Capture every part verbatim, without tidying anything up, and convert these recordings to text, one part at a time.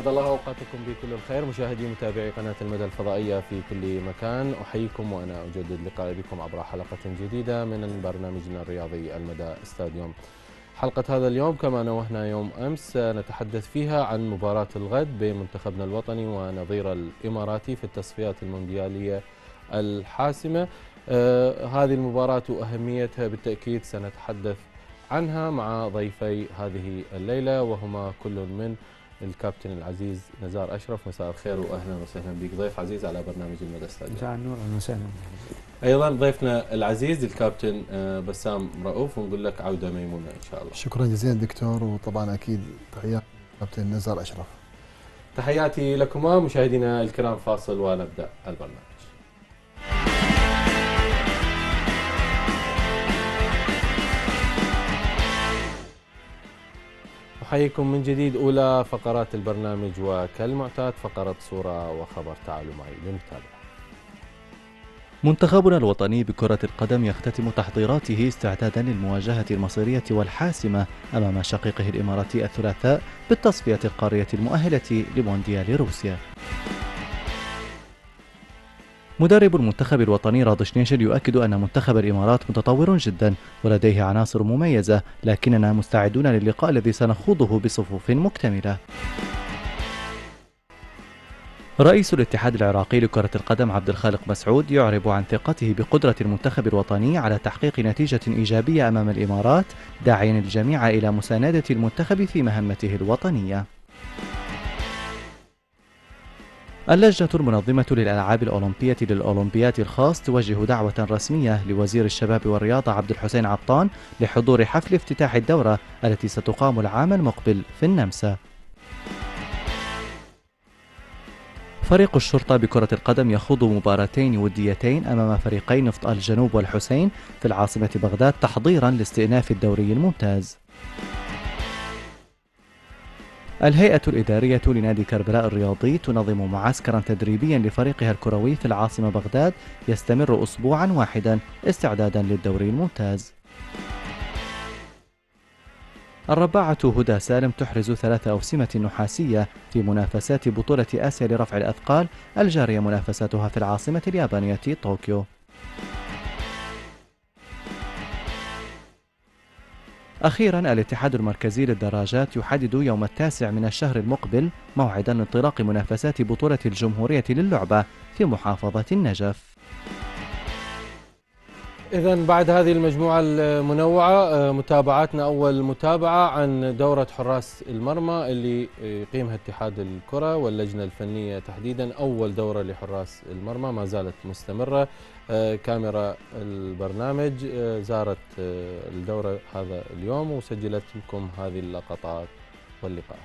أسعد الله أوقاتكم بكل الخير مشاهدي متابعي قناة المدى الفضائية في كل مكان. أحييكم وأنا أجدد لقائي بكم عبر حلقة جديدة من برنامجنا الرياضي المدى استاديوم. حلقة هذا اليوم كما نوهنا يوم أمس نتحدث فيها عن مباراة الغد بين منتخبنا الوطني ونظير الإماراتي في التصفيات المونديالية الحاسمة. آه هذه المباراة وأهميتها بالتأكيد سنتحدث عنها مع ضيفي هذه الليلة، وهما كل من الكابتن العزيز نزار أشرف. مساء الخير وأهلا وسهلا بك ضيف عزيز على برنامج المدى استاديوم. مساء النور، أهلا وسهلا. أيضا ضيفنا العزيز الكابتن بسام رؤوف، ونقول لك عودة ميمونة إن شاء الله. شكرا جزيلا دكتور، وطبعا أكيد تحيات كابتن نزار أشرف. تحياتي لكما مشاهدينا الكرام، فاصل ونبدأ البرنامج. أحييكم من جديد. أولى فقرات البرنامج وكالمعتاد فقرة صورة وخبر، تعالوا معي لنتابع. منتخبنا الوطني بكرة القدم يختتم تحضيراته استعدادا للمواجهة المصيرية والحاسمة أمام شقيقه الإماراتي الثلاثاء بالتصفية القارية المؤهلة لمونديال روسيا. مدرب المنتخب الوطني رادش نيشل يؤكد أن منتخب الإمارات متطور جدا ولديه عناصر مميزة، لكننا مستعدون للقاء الذي سنخوضه بصفوف مكتملة. رئيس الاتحاد العراقي لكرة القدم عبد الخالق مسعود يعرب عن ثقته بقدرة المنتخب الوطني على تحقيق نتيجة إيجابية أمام الإمارات، داعيا الجميع إلى مساندة المنتخب في مهمته الوطنية. اللجنة المنظمة للألعاب الأولمبية للأولمبياد الخاص توجه دعوة رسمية لوزير الشباب والرياضة عبد الحسين عطان لحضور حفل افتتاح الدورة التي ستقام العام المقبل في النمسا. فريق الشرطة بكرة القدم يخوض مباراتين وديتين أمام فريقي نفط الجنوب والحسين في العاصمة بغداد تحضيرا لاستئناف الدوري الممتاز. الهيئة الإدارية لنادي كربلاء الرياضي تنظم معسكرا تدريبيا لفريقها الكروي في العاصمة بغداد يستمر أسبوعا واحدا استعدادا للدوري الممتاز. الرباعة هدى سالم تحرز ثلاث أوسمة نحاسية في منافسات بطولة آسيا لرفع الأثقال الجارية منافساتها في العاصمة اليابانية طوكيو. أخيرا الاتحاد المركزي للدراجات يحدد يوم التاسع من الشهر المقبل موعدا لانطلاق منافسات بطولة الجمهورية للعبة في محافظة النجف. إذن بعد هذه المجموعة المنوعة متابعاتنا أول متابعة عن دورة حراس المرمى اللي يقيمها اتحاد الكرة واللجنة الفنية تحديدا. أول دورة لحراس المرمى ما زالت مستمرة. كاميرا البرنامج زارت الدورة هذا اليوم وسجلت لكم هذه اللقطات واللقاءات.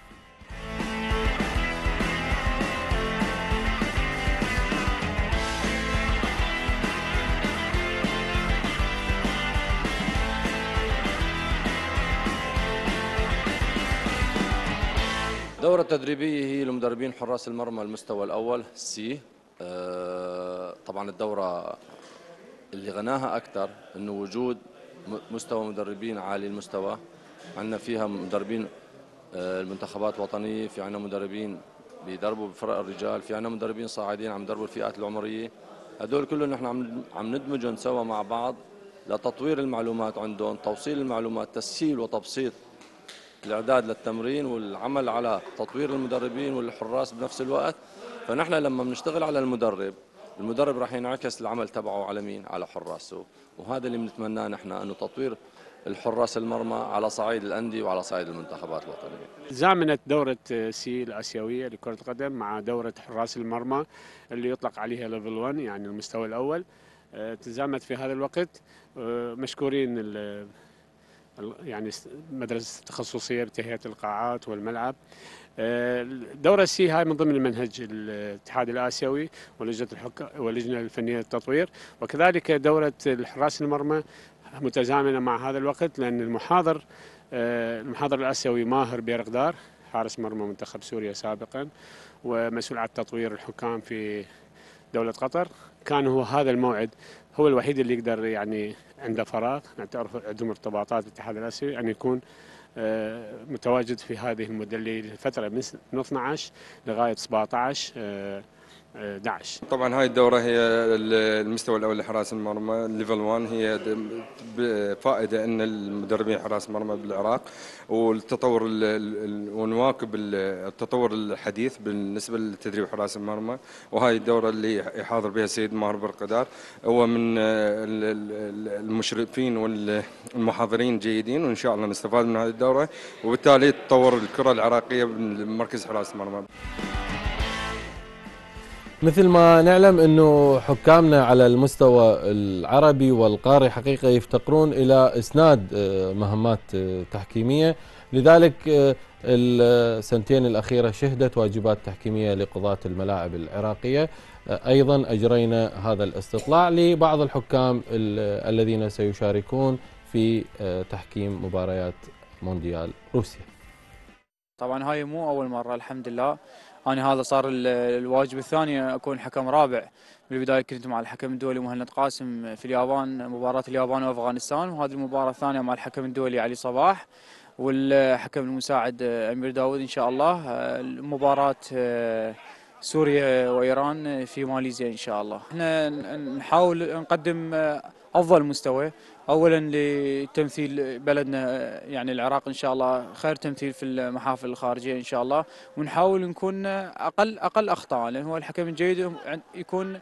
دورة تدريبية هي لمدربين حراس المرمى المستوى الأول سي. آه طبعا الدورة اللي غناها أكثر أنه وجود مستوى مدربين عالي المستوى. عندنا فيها مدربين آه المنتخبات الوطنية، في عندنا مدربين بيدربوا بفرق الرجال، في عندنا مدربين صاعدين عم يدربوا الفئات العمرية. هدول كلهم نحن عم عم ندمجهم سوا مع بعض لتطوير المعلومات عندهم، توصيل المعلومات، تسهيل وتبسيط الإعداد للتمرين والعمل على تطوير المدربين والحراس بنفس الوقت. فنحن لما بنشتغل على المدرب، المدرب راح ينعكس العمل تبعه على مين؟ على حراسه. وهذا اللي بنتمناه نحن، انه تطوير الحراس المرمى على صعيد الأندية وعلى صعيد المنتخبات الوطنية. زامنت دورة سي الآسيوية لكرة القدم مع دورة حراس المرمى اللي يطلق عليها ليفل واحد يعني المستوى الأول. تزامنت في هذا الوقت. مشكورين يعني مدرسة التخصصية بتهيئة القاعات والملعب. دورة سي هاي من ضمن المنهج الاتحاد الآسيوي ولجنة الحكام واللجنة الفنية للتطوير، وكذلك دورة الحراس المرمى متزامنة مع هذا الوقت، لأن المحاضر المحاضر الآسيوي ماهر بيرقدار حارس مرمى منتخب سوريا سابقا ومسؤول عن تطوير الحكام في دولة قطر، كان هو هذا الموعد هو الوحيد اللي يقدر يعني عنده فراغ، تعرف عندهم ارتباطات بالاتحاد الآسيوي، أن يكون متواجد في هذه المدة اللي الفترة من اثني عشر لغاية سبعة عشر أحد عشر. طبعا هاي الدورة هي المستوى الأول لحراس المرمى ليفل واحد، هي فائدة أن المدربين حراس المرمى بالعراق والتطور ونواكب التطور الحديث بالنسبة لتدريب حراس المرمى. وهاي الدورة اللي يحاضر بها السيد ماهر برقدار هو من المشرفين والمحاضرين جيدين، وإن شاء الله نستفاد من هذه الدورة وبالتالي تطور الكرة العراقية بمركز حراس المرمى. مثل ما نعلم أنه حكامنا على المستوى العربي والقاري حقيقة يفتقرون إلى إسناد مهمات تحكيمية، لذلك السنتين الأخيرة شهدت واجبات تحكيمية لقضاة الملاعب العراقية. أيضا أجرينا هذا الاستطلاع لبعض الحكام الذين سيشاركون في تحكيم مباريات مونديال روسيا. طبعا هاي مو أول مرة، الحمد لله. أنا هذا صار الواجب الثاني، أكون حكم رابع. بالبداية كنت مع الحكم الدولي مهند قاسم في اليابان، مباراة اليابان وأفغانستان، وهذه المباراة الثانية مع الحكم الدولي علي صباح والحكم المساعد أمير داود إن شاء الله. مباراة سوريا وإيران في ماليزيا إن شاء الله. احنا نحاول نقدم أفضل مستوى، أولا لتمثيل بلدنا يعني العراق إن شاء الله، خير تمثيل في المحافل الخارجية إن شاء الله، ونحاول نكون أقل أقل أخطاء، لأن هو الحكم الجيد يكون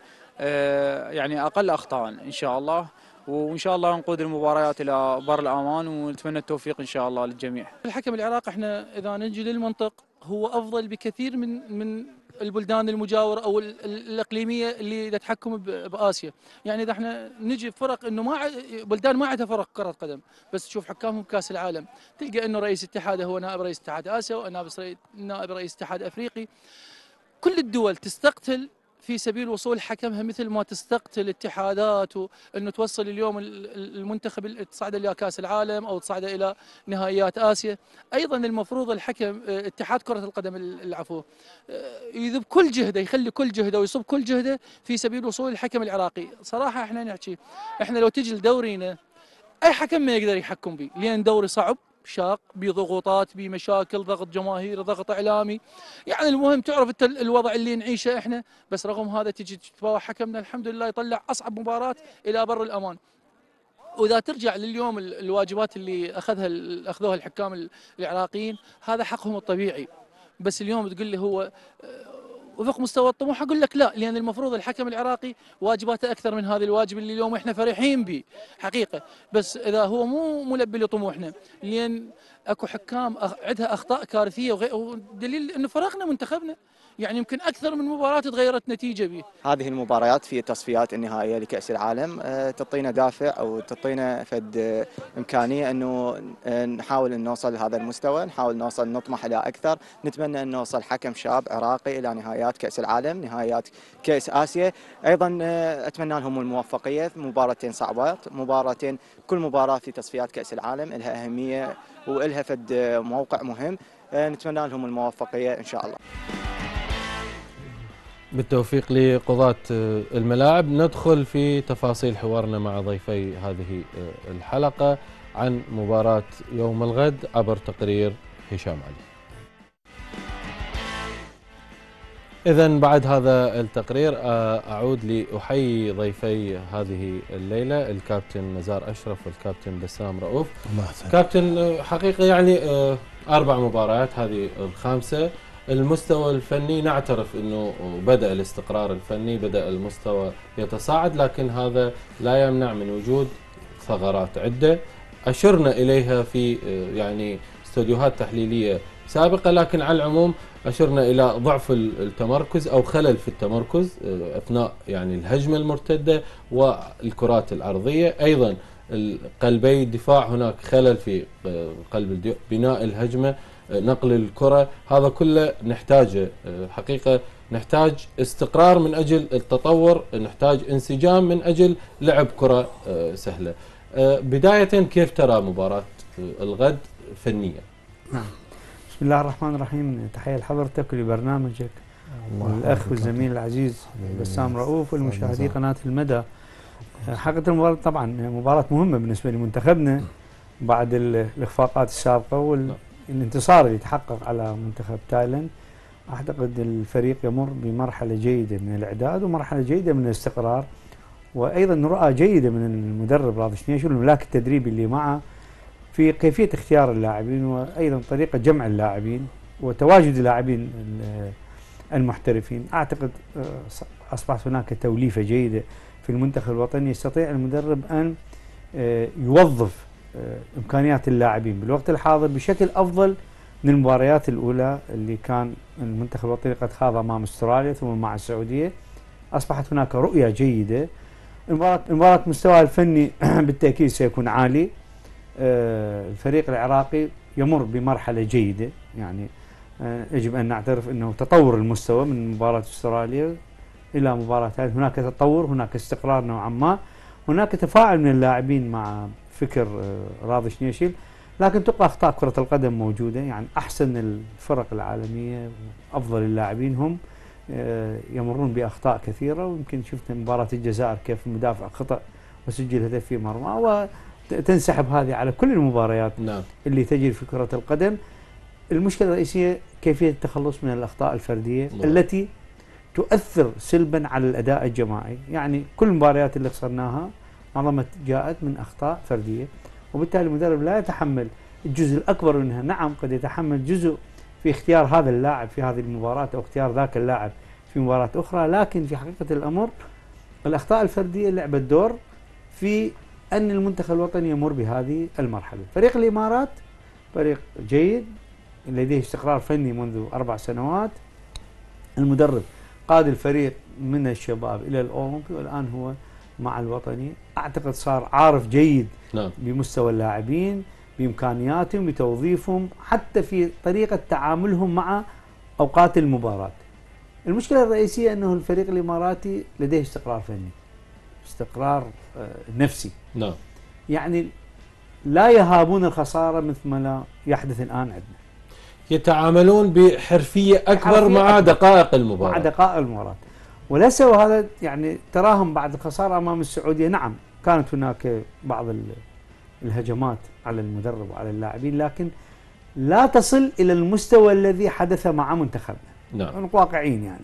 يعني أقل أخطاء إن شاء الله. وإن شاء الله نقود المباريات إلى بر الأمان، ونتمنى التوفيق إن شاء الله للجميع. الحكم العراقي احنا إذا نجي للمنطق هو أفضل بكثير من من البلدان المجاورة أو الإقليمية اللي تحكم بآسيا. يعني إذا احنا نجي فرق إنه ما بلدان ما عندها فرق كرة قدم، بس تشوف حكامهم بكأس العالم تلقى إنه رئيس اتحاده هو نائب رئيس اتحاد آسيا ونائب رئيس اتحاد أفريقي. كل الدول تستقتل في سبيل وصول حكمها، مثل ما تستقتل اتحادات وانه توصل اليوم المنتخب تصعد الى كاس العالم او تصعد الى نهائيات اسيا. ايضا المفروض الحكم اتحاد كره القدم العفو يذب كل جهده، يخلي كل جهده ويصب كل جهده في سبيل وصول الحكم العراقي. صراحه احنا نحكي احنا لو تجي لدورينا اي حكم ما يقدر يحكم به، لان دوري صعب شاق بضغوطات بمشاكل، ضغط جماهيري، ضغط اعلامي. يعني المهم تعرف انت الوضع اللي نعيشه احنا، بس رغم هذا تجي تتفاوح حكمنا الحمد لله يطلع اصعب مباراه الى بر الامان. واذا ترجع لليوم الواجبات اللي اخذها اخذوها الحكام العراقيين هذا حقهم الطبيعي، بس اليوم تقول لي هو وفق مستوى الطموح، اقول لك لا، لان المفروض الحكم العراقي واجباته اكثر من هذا الواجب اللي اليوم احنا فرحين به حقيقه، بس اذا هو مو ملبي لطموحنا، لان اكو حكام عندها اخطاء كارثيه، ودليل انه فرقنا منتخبنا يعني يمكن اكثر من مباراه تغيرت نتيجه به. هذه المباريات في التصفيات النهائيه لكاس العالم تعطينا دافع او تعطينا فد امكانيه انه نحاول ان نوصل لهذا المستوى، نحاول نوصل نطمح الى اكثر، نتمنى ان نوصل حكم شاب عراقي الى نهائيات كاس العالم، نهائيات كاس اسيا. ايضا اتمنى لهم الموفقيه في مباراتين صعبات، مباراتين كل مباراه في تصفيات كاس العالم لها اهميه ولها فد موقع مهم، نتمنى لهم الموفقيه ان شاء الله. بالتوفيق لقضاة الملاعب. ندخل في تفاصيل حوارنا مع ضيفي هذه الحلقة عن مباراة يوم الغد عبر تقرير هشام علي. إذن بعد هذا التقرير أعود لأحيي ضيفي هذه الليلة الكابتن نزار أشرف والكابتن بسام رؤوف. كابتن حقيقة يعني أربع مباريات هذه الخامسة، المستوى الفني نعترف أنه بدأ الاستقرار الفني، بدأ المستوى يتصاعد، لكن هذا لا يمنع من وجود ثغرات عدة أشرنا إليها في يعني استوديوهات تحليلية سابقة، لكن على العموم أشرنا إلى ضعف التمركز أو خلل في التمركز أثناء يعني الهجمة المرتدة والكرات العرضية. أيضا قلبي الدفاع هناك خلل في قلب بناء الهجمة، نقل الكرة، هذا كله نحتاجه حقيقة. نحتاج استقرار من أجل التطور، نحتاج انسجام من أجل لعب كرة سهلة. بداية كيف ترى مباراة الغد فنيا؟ نعم، بسم الله الرحمن الرحيم. تحية لحضرتك ولبرنامجك والأخ والزميل العزيز بسام رؤوف والمشاهدي قناة المدى. حقيقة المباراة طبعا مباراة مهمة بالنسبة لمنتخبنا، بعد الاخفاقات السابقه والانتصار اللي تحقق على منتخب تايلاند، اعتقد الفريق يمر بمرحله جيده من الاعداد ومرحله جيده من الاستقرار، وايضا رؤى جيده من المدرب راضي شنيشل والملاك التدريبي اللي معه في كيفيه اختيار اللاعبين وايضا طريقه جمع اللاعبين وتواجد اللاعبين المحترفين. اعتقد اصبحت هناك توليفه جيده في المنتخب الوطني، يستطيع المدرب ان يوظف امكانيات اللاعبين بالوقت الحاضر بشكل افضل من المباريات الاولى اللي كان المنتخب الوطني قد خاض امام استراليا ثم مع السعوديه. اصبحت هناك رؤيه جيده. المباراه المباراه مستواها الفني بالتاكيد سيكون عالي. الفريق العراقي يمر بمرحله جيده، يعني يجب ان نعترف انه تطور المستوى من مباراه استراليا الى مباراه هذه، هناك تطور، هناك استقرار نوعا ما، هناك تفاعل من اللاعبين مع فكر راضي شنيشل، لكن تبقى اخطاء كره القدم موجوده. يعني احسن الفرق العالميه وافضل اللاعبين هم يمرون باخطاء كثيره، ويمكن شفنا مباراه الجزائر كيف المدافع خطا وسجل هدف في مرمى، وتنسحب هذه على كل المباريات نعم. اللي تجري في كره القدم. المشكله الرئيسيه كيفيه التخلص من الاخطاء الفرديه نعم. التي تؤثر سلبا على الاداء الجماعي. يعني كل المباريات اللي خسرناها معظمها جاءت من اخطاء فرديه، وبالتالي المدرب لا يتحمل الجزء الاكبر منها. نعم قد يتحمل جزء في اختيار هذا اللاعب في هذه المباراه او اختيار ذاك اللاعب في مباراه اخرى، لكن في حقيقه الامر الاخطاء الفرديه لعبت دور في ان المنتخب الوطني يمر بهذه المرحله. فريق الامارات فريق جيد لديه استقرار فني منذ اربع سنوات. المدرب قاد الفريق من الشباب الى الاولمبي والان هو مع الوطني. اعتقد صار عارف جيد نعم. بمستوى اللاعبين، بامكانياتهم، بتوظيفهم، حتى في طريقه تعاملهم مع اوقات المباراه. المشكله الرئيسيه انه الفريق الاماراتي لديه استقرار فني، استقرار نفسي. نعم. يعني لا يهابون الخساره مثل ما لا يحدث الان عندنا. يتعاملون بحرفيه اكبر حرفية مع أكبر دقائق المباراه. مع دقائق المباراه. ولا سوى هذا، يعني تراهم بعد الخساره امام السعوديه، نعم كانت هناك بعض الهجمات على المدرب وعلى اللاعبين، لكن لا تصل الى المستوى الذي حدث مع منتخبنا. نعم. واقعيين يعني.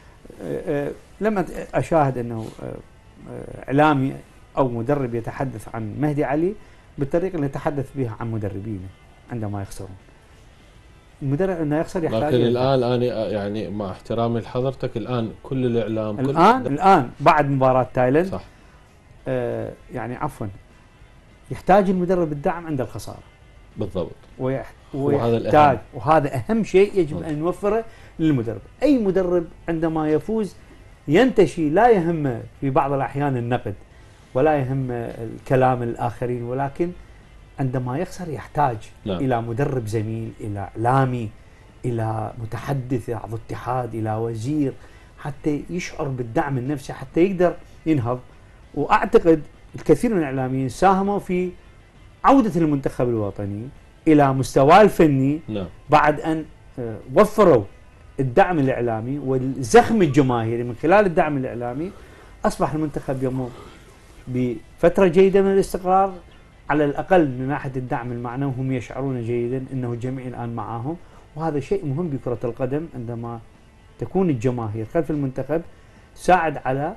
لما اشاهد انه اعلامي او مدرب يتحدث عن مهدي علي بالطريقه اللي يتحدث بها عن مدربينه عندما يخسرون. المدرب انه يخسر يحتاج. لكن الان انا يعني مع احترامي لحضرتك، الان كل الاعلام الان كل الان بعد مباراه تايلاند صح. آه يعني عفوا يحتاج المدرب الدعم عند الخساره. بالضبط. ويح وهذا ويحتاج وهذا اهم شيء يجب ان نوفره للمدرب. اي مدرب عندما يفوز ينتشي، لا يهمه في بعض الاحيان النقد ولا يهم الكلام الاخرين، ولكن عندما يخسر يحتاج نعم. الى مدرب زميل، الى اعلامي، الى متحدث عضو اتحاد، الى وزير، حتى يشعر بالدعم النفسي حتى يقدر ينهض. واعتقد الكثير من الاعلاميين ساهموا في عوده المنتخب الوطني الى مستواه الفني نعم. بعد ان وفروا الدعم الاعلامي والزخم الجماهيري. من خلال الدعم الاعلامي اصبح المنتخب يمر بفتره جيده من الاستقرار، على الاقل من ناحيه الدعم المعنوي هم يشعرون جيدا انه الجميع الان معهم، وهذا شيء مهم بكره القدم. عندما تكون الجماهير خلف المنتخب ساعد على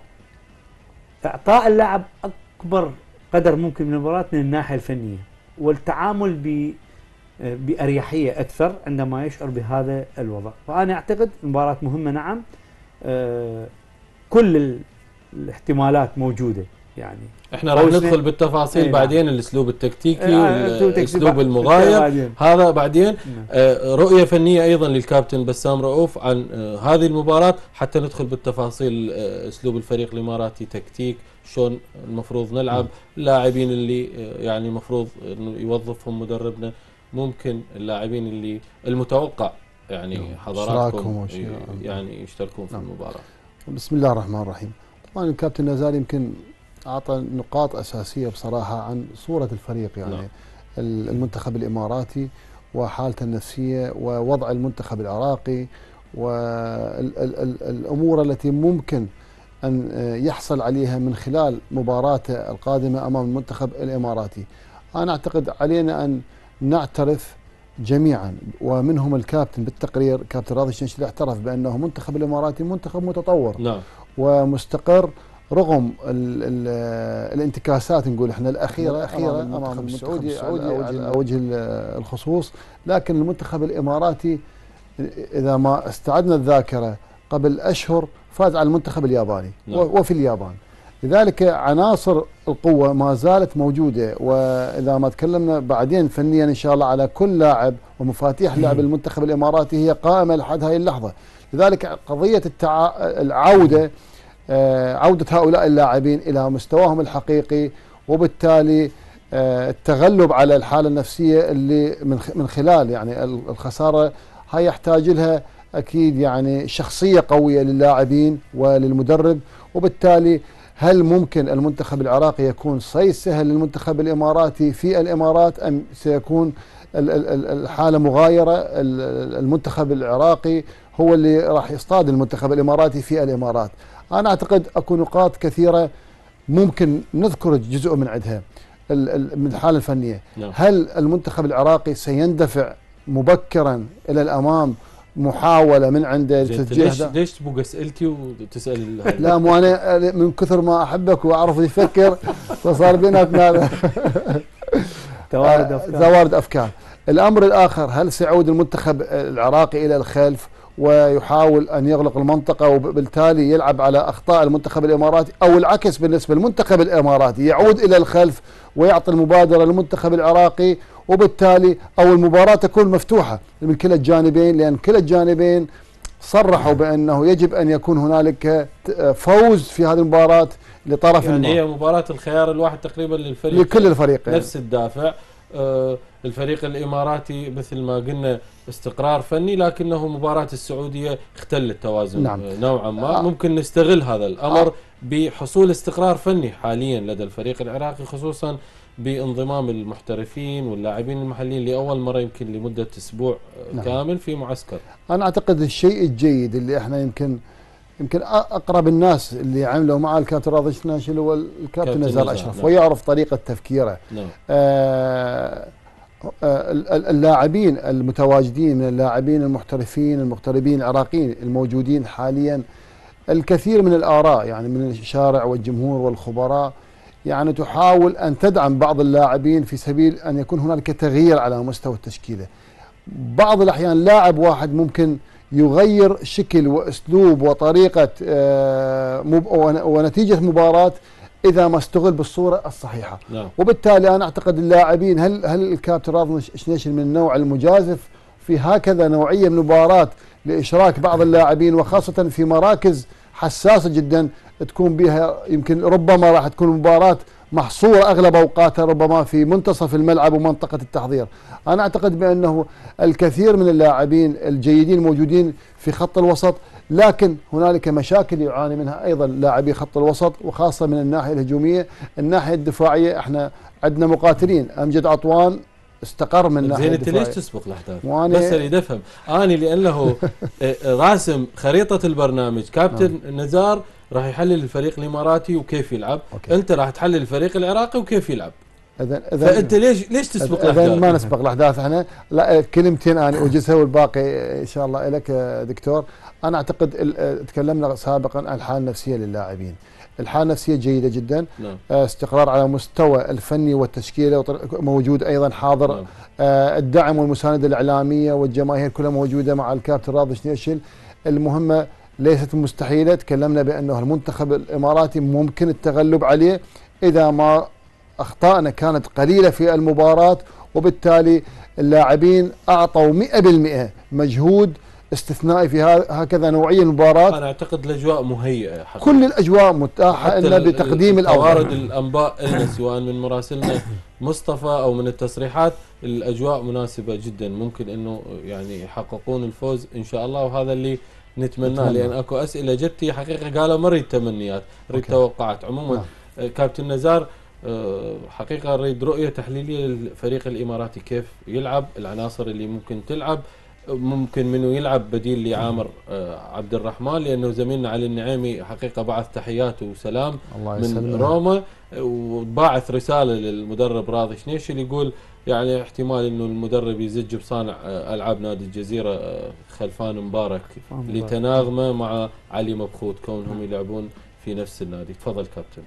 اعطاء اللاعب اكبر قدر ممكن من المباراه من الناحيه الفنيه، والتعامل ب باريحيه اكثر عندما يشعر بهذا الوضع. فانا اعتقد مباراه مهمه نعم. آه كل الاحتمالات موجوده. يعني احنا راح ندخل بالتفاصيل ايه بعدين نعم. الاسلوب التكتيكي اه والاسلوب المغاير هذا بعدين. آه رؤيه فنيه ايضا للكابتن بسام رؤوف عن آه هذه المباراه، حتى ندخل بالتفاصيل. آه اسلوب الفريق الاماراتي تكتيك، شلون المفروض نلعب، اللاعبين اللي آه يعني المفروض انه يوظفهم مدربنا، ممكن اللاعبين اللي المتوقع يعني حضراتكم يعني يشتركون في نعم. المباراه. بسم الله الرحمن الرحيم. طبعا الكابتن نزال يمكن اعطى نقاط اساسيه بصراحه عن صوره الفريق، يعني نعم. المنتخب الاماراتي وحالته النفسيه ووضع المنتخب العراقي والامور التي ممكن ان يحصل عليها من خلال مباراته القادمه امام المنتخب الاماراتي. أنا أعتقد علينا أن نعترف جميعا، ومنهم الكابتن بالتقرير كابتن راضي الشنشلي اعترف بأنه المنتخب الإماراتي منتخب متطور نعم. ومستقر رغم ال ال الانتكاسات نقول احنا الأخيرة أخيرة أمام السعودي على وجه الخصوص، لكن المنتخب الإماراتي إذا ما استعدنا الذاكرة قبل أشهر فاز على المنتخب الياباني نعم. وفي اليابان، لذلك عناصر القوة ما زالت موجودة. وإذا ما تكلمنا بعدين فنيا إن شاء الله على كل لاعب ومفاتيح لعب المنتخب الإماراتي هي قائمة لحد هذه اللحظة، لذلك قضية التع... العودة عودة هؤلاء اللاعبين إلى مستواهم الحقيقي، وبالتالي التغلب على الحالة النفسية اللي من خلال يعني الخسارة هاي يحتاج لها أكيد يعني شخصية قوية للاعبين وللمدرب. وبالتالي هل ممكن المنتخب العراقي يكون صيد سهل للمنتخب الإماراتي في الإمارات، أم سيكون الحالة مغايرة المنتخب العراقي هو اللي راح يصطاد المنتخب الإماراتي في الإمارات؟ أنا أعتقد أكو نقاط كثيرة ممكن نذكر جزء من عندها من الحالة الفنية. هل المنتخب العراقي سيندفع مبكرا إلى الأمام محاولة من عنده تسجيل؟ ليش ليش تبوق اسئلتي وتسال؟ لا مو انا من كثر ما احبك واعرف يفكر فصار بيناتنا توارد افكار توارد افكار. الامر الاخر، هل سيعود المنتخب العراقي الى الخلف ويحاول ان يغلق المنطقه وبالتالي يلعب على اخطاء المنتخب الاماراتي، او العكس بالنسبه للمنتخب الاماراتي يعود الى الخلف ويعطي المبادره للمنتخب العراقي، وبالتالي او المباراه تكون مفتوحه من كلا الجانبين، لان كلا الجانبين صرحوا بانه يجب ان يكون هنالك فوز في هذه المباراه لطرف يعني هي مباراه الخيار الواحد تقريبا للفريق لكل الفريقين نفس الدافع. آه الفريق الاماراتي مثل ما قلنا استقرار فني، لكنه مباراه السعوديه اختل التوازن نعم. آه نوعا ما. آه. ممكن نستغل هذا الامر آه. بحصول استقرار فني حاليا لدى الفريق العراقي، خصوصا بانضمام المحترفين واللاعبين المحليين لاول مره يمكن لمده اسبوع نعم. كامل في معسكر. انا اعتقد الشيء الجيد اللي احنا يمكن يمكن اقرب الناس اللي عملوا مع الكابتن راضي الشناشلي هو الكابتن نزار اشرف نعم. ويعرف طريقه تفكيره نعم. آه اللاعبين المتواجدين من اللاعبين المحترفين المغتربين العراقيين الموجودين حاليا، الكثير من الاراء يعني من الشارع والجمهور والخبراء يعني تحاول أن تدعم بعض اللاعبين في سبيل أن يكون هنالك تغيير على مستوى التشكيلة. بعض الأحيان لاعب واحد ممكن يغير شكل وأسلوب وطريقة ونتيجة مباراة إذا ما استغل بالصورة الصحيحة نعم. وبالتالي أنا أعتقد اللاعبين هل هل الكابتن راضي الشناشلي من النوع المجازف في هكذا نوعية من المباراة لإشراك بعض اللاعبين، وخاصة في مراكز حساسة جدا تكون بها يمكن ربما راح تكون مباراة محصورة أغلب أوقاتها ربما في منتصف الملعب ومنطقة التحضير. أنا أعتقد بأنه الكثير من اللاعبين الجيدين موجودين في خط الوسط، لكن هنالك مشاكل يعاني منها أيضا لاعبي خط الوسط، وخاصة من الناحية الهجومية. الناحية الدفاعية احنا عندنا مقاتلين، أمجد عطوان استقر من الناحية الدفاعية. زين انت ليش تسبق الاحداث؟ بس اللي افهم اني لانه راسم خريطة البرنامج كابتن نزار راح يحلل الفريق الاماراتي وكيف يلعب، أوكي. انت راح تحلل الفريق العراقي وكيف يلعب. اذا فانت ليش ليش تسبق الاحداث؟ اذا ما نسبق الاحداث احنا، لا كلمتين انا اوجزها والباقي ان شاء الله لك دكتور. انا اعتقد تكلمنا سابقا عن الحاله النفسيه للاعبين. الحاله النفسيه جيده جدا نعم. استقرار على مستوى الفني والتشكيله موجود ايضا حاضر نعم. الدعم والمسانده الاعلاميه والجماهير كلها موجوده مع الكابتن راضي الشناشلي. المهمه ليست مستحيله، تكلمنا بانه المنتخب الاماراتي ممكن التغلب عليه اذا ما اخطائنا كانت قليله في المباراه، وبالتالي اللاعبين اعطوا مئة بالمئة مجهود استثنائي في هكذا نوعيه المباراه. انا اعتقد الاجواء مهيئه حقيقة. كل الاجواء متاحه الا بتقديم الافضل. توارد الانباء لنا سواء من مراسلنا مصطفى او من التصريحات، الاجواء مناسبه جدا، ممكن انه يعني يحققون الفوز ان شاء الله، وهذا اللي نتمناه. لان اكو اسئله جتي حقيقه قالوا ما نريد تمنيات، نريد توقعات. عموما نعم. كابتن نزار حقيقه نريد رؤيه تحليليه للفريق الاماراتي كيف يلعب، العناصر اللي ممكن تلعب، ممكن منه يلعب بديل لعامر عبد الرحمن، لانه زميلنا علي النعيمي حقيقه بعث تحياته وسلام من روما، وباعث رساله للمدرب راضي شنيشي اللي يقول يعني احتمال انه المدرب يزج بصانع العاب نادي الجزيره خلفان مبارك لتناغمه مع علي مبخوت كونهم يلعبون في نفس النادي. تفضل كابتن.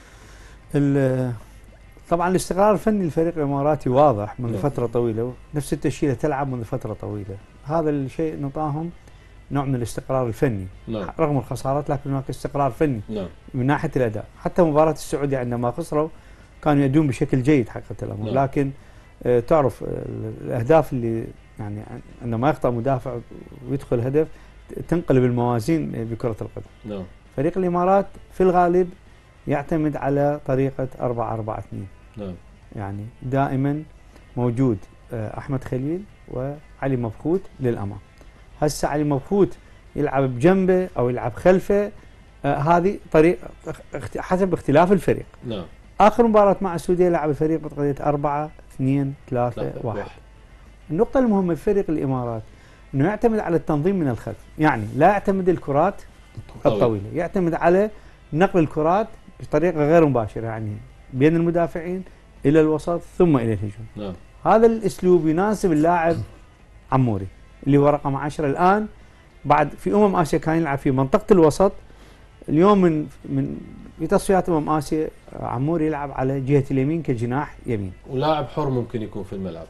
طبعا الاستقرار الفني للفريق الاماراتي واضح منذ فتره طويله، نفس التشكيله تلعب منذ فتره طويله، هذا الشيء نعطاهم نوع من الاستقرار الفني. نعم. رغم الخسارات لكن هناك استقرار فني. نعم. من ناحيه الاداء، حتى مباراه السعوديه عندما خسروا كانوا يدون بشكل جيد حقيقه الامر. نعم. لكن آه تعرف آه الاهداف اللي يعني عندما يخطأ مدافع ويدخل هدف تنقلب الموازين بكره القدم. نعم. فريق الامارات في الغالب يعتمد على طريقه أربعة أربعة اثنين. نعم. يعني دائما موجود آه احمد خليل وعلي مبخوت للامام. هسه علي مبخوت يلعب بجنبه او يلعب خلفه، آه هذه طريقه حسب اختلاف الفريق. نعم. اخر مباراه مع السعوديه لعب الفريق بطريقه أربعة اثنين ثلاثة واحد. النقطه المهمه في فريق الامارات انه يعتمد على التنظيم من الخلف، يعني لا يعتمد الكرات الطويله، يعتمد على نقل الكرات بطريقه غير مباشره، يعني بين المدافعين الى الوسط ثم الى الهجوم. نعم. هذا الاسلوب يناسب اللاعب عموري اللي هو رقم عشرة الان، بعد في امم اسيا كان يلعب في منطقه الوسط، اليوم من من في تصفيات امم اسيا عموري يلعب على جهه اليمين كجناح يمين. ولاعب حر ممكن يكون في الملعب.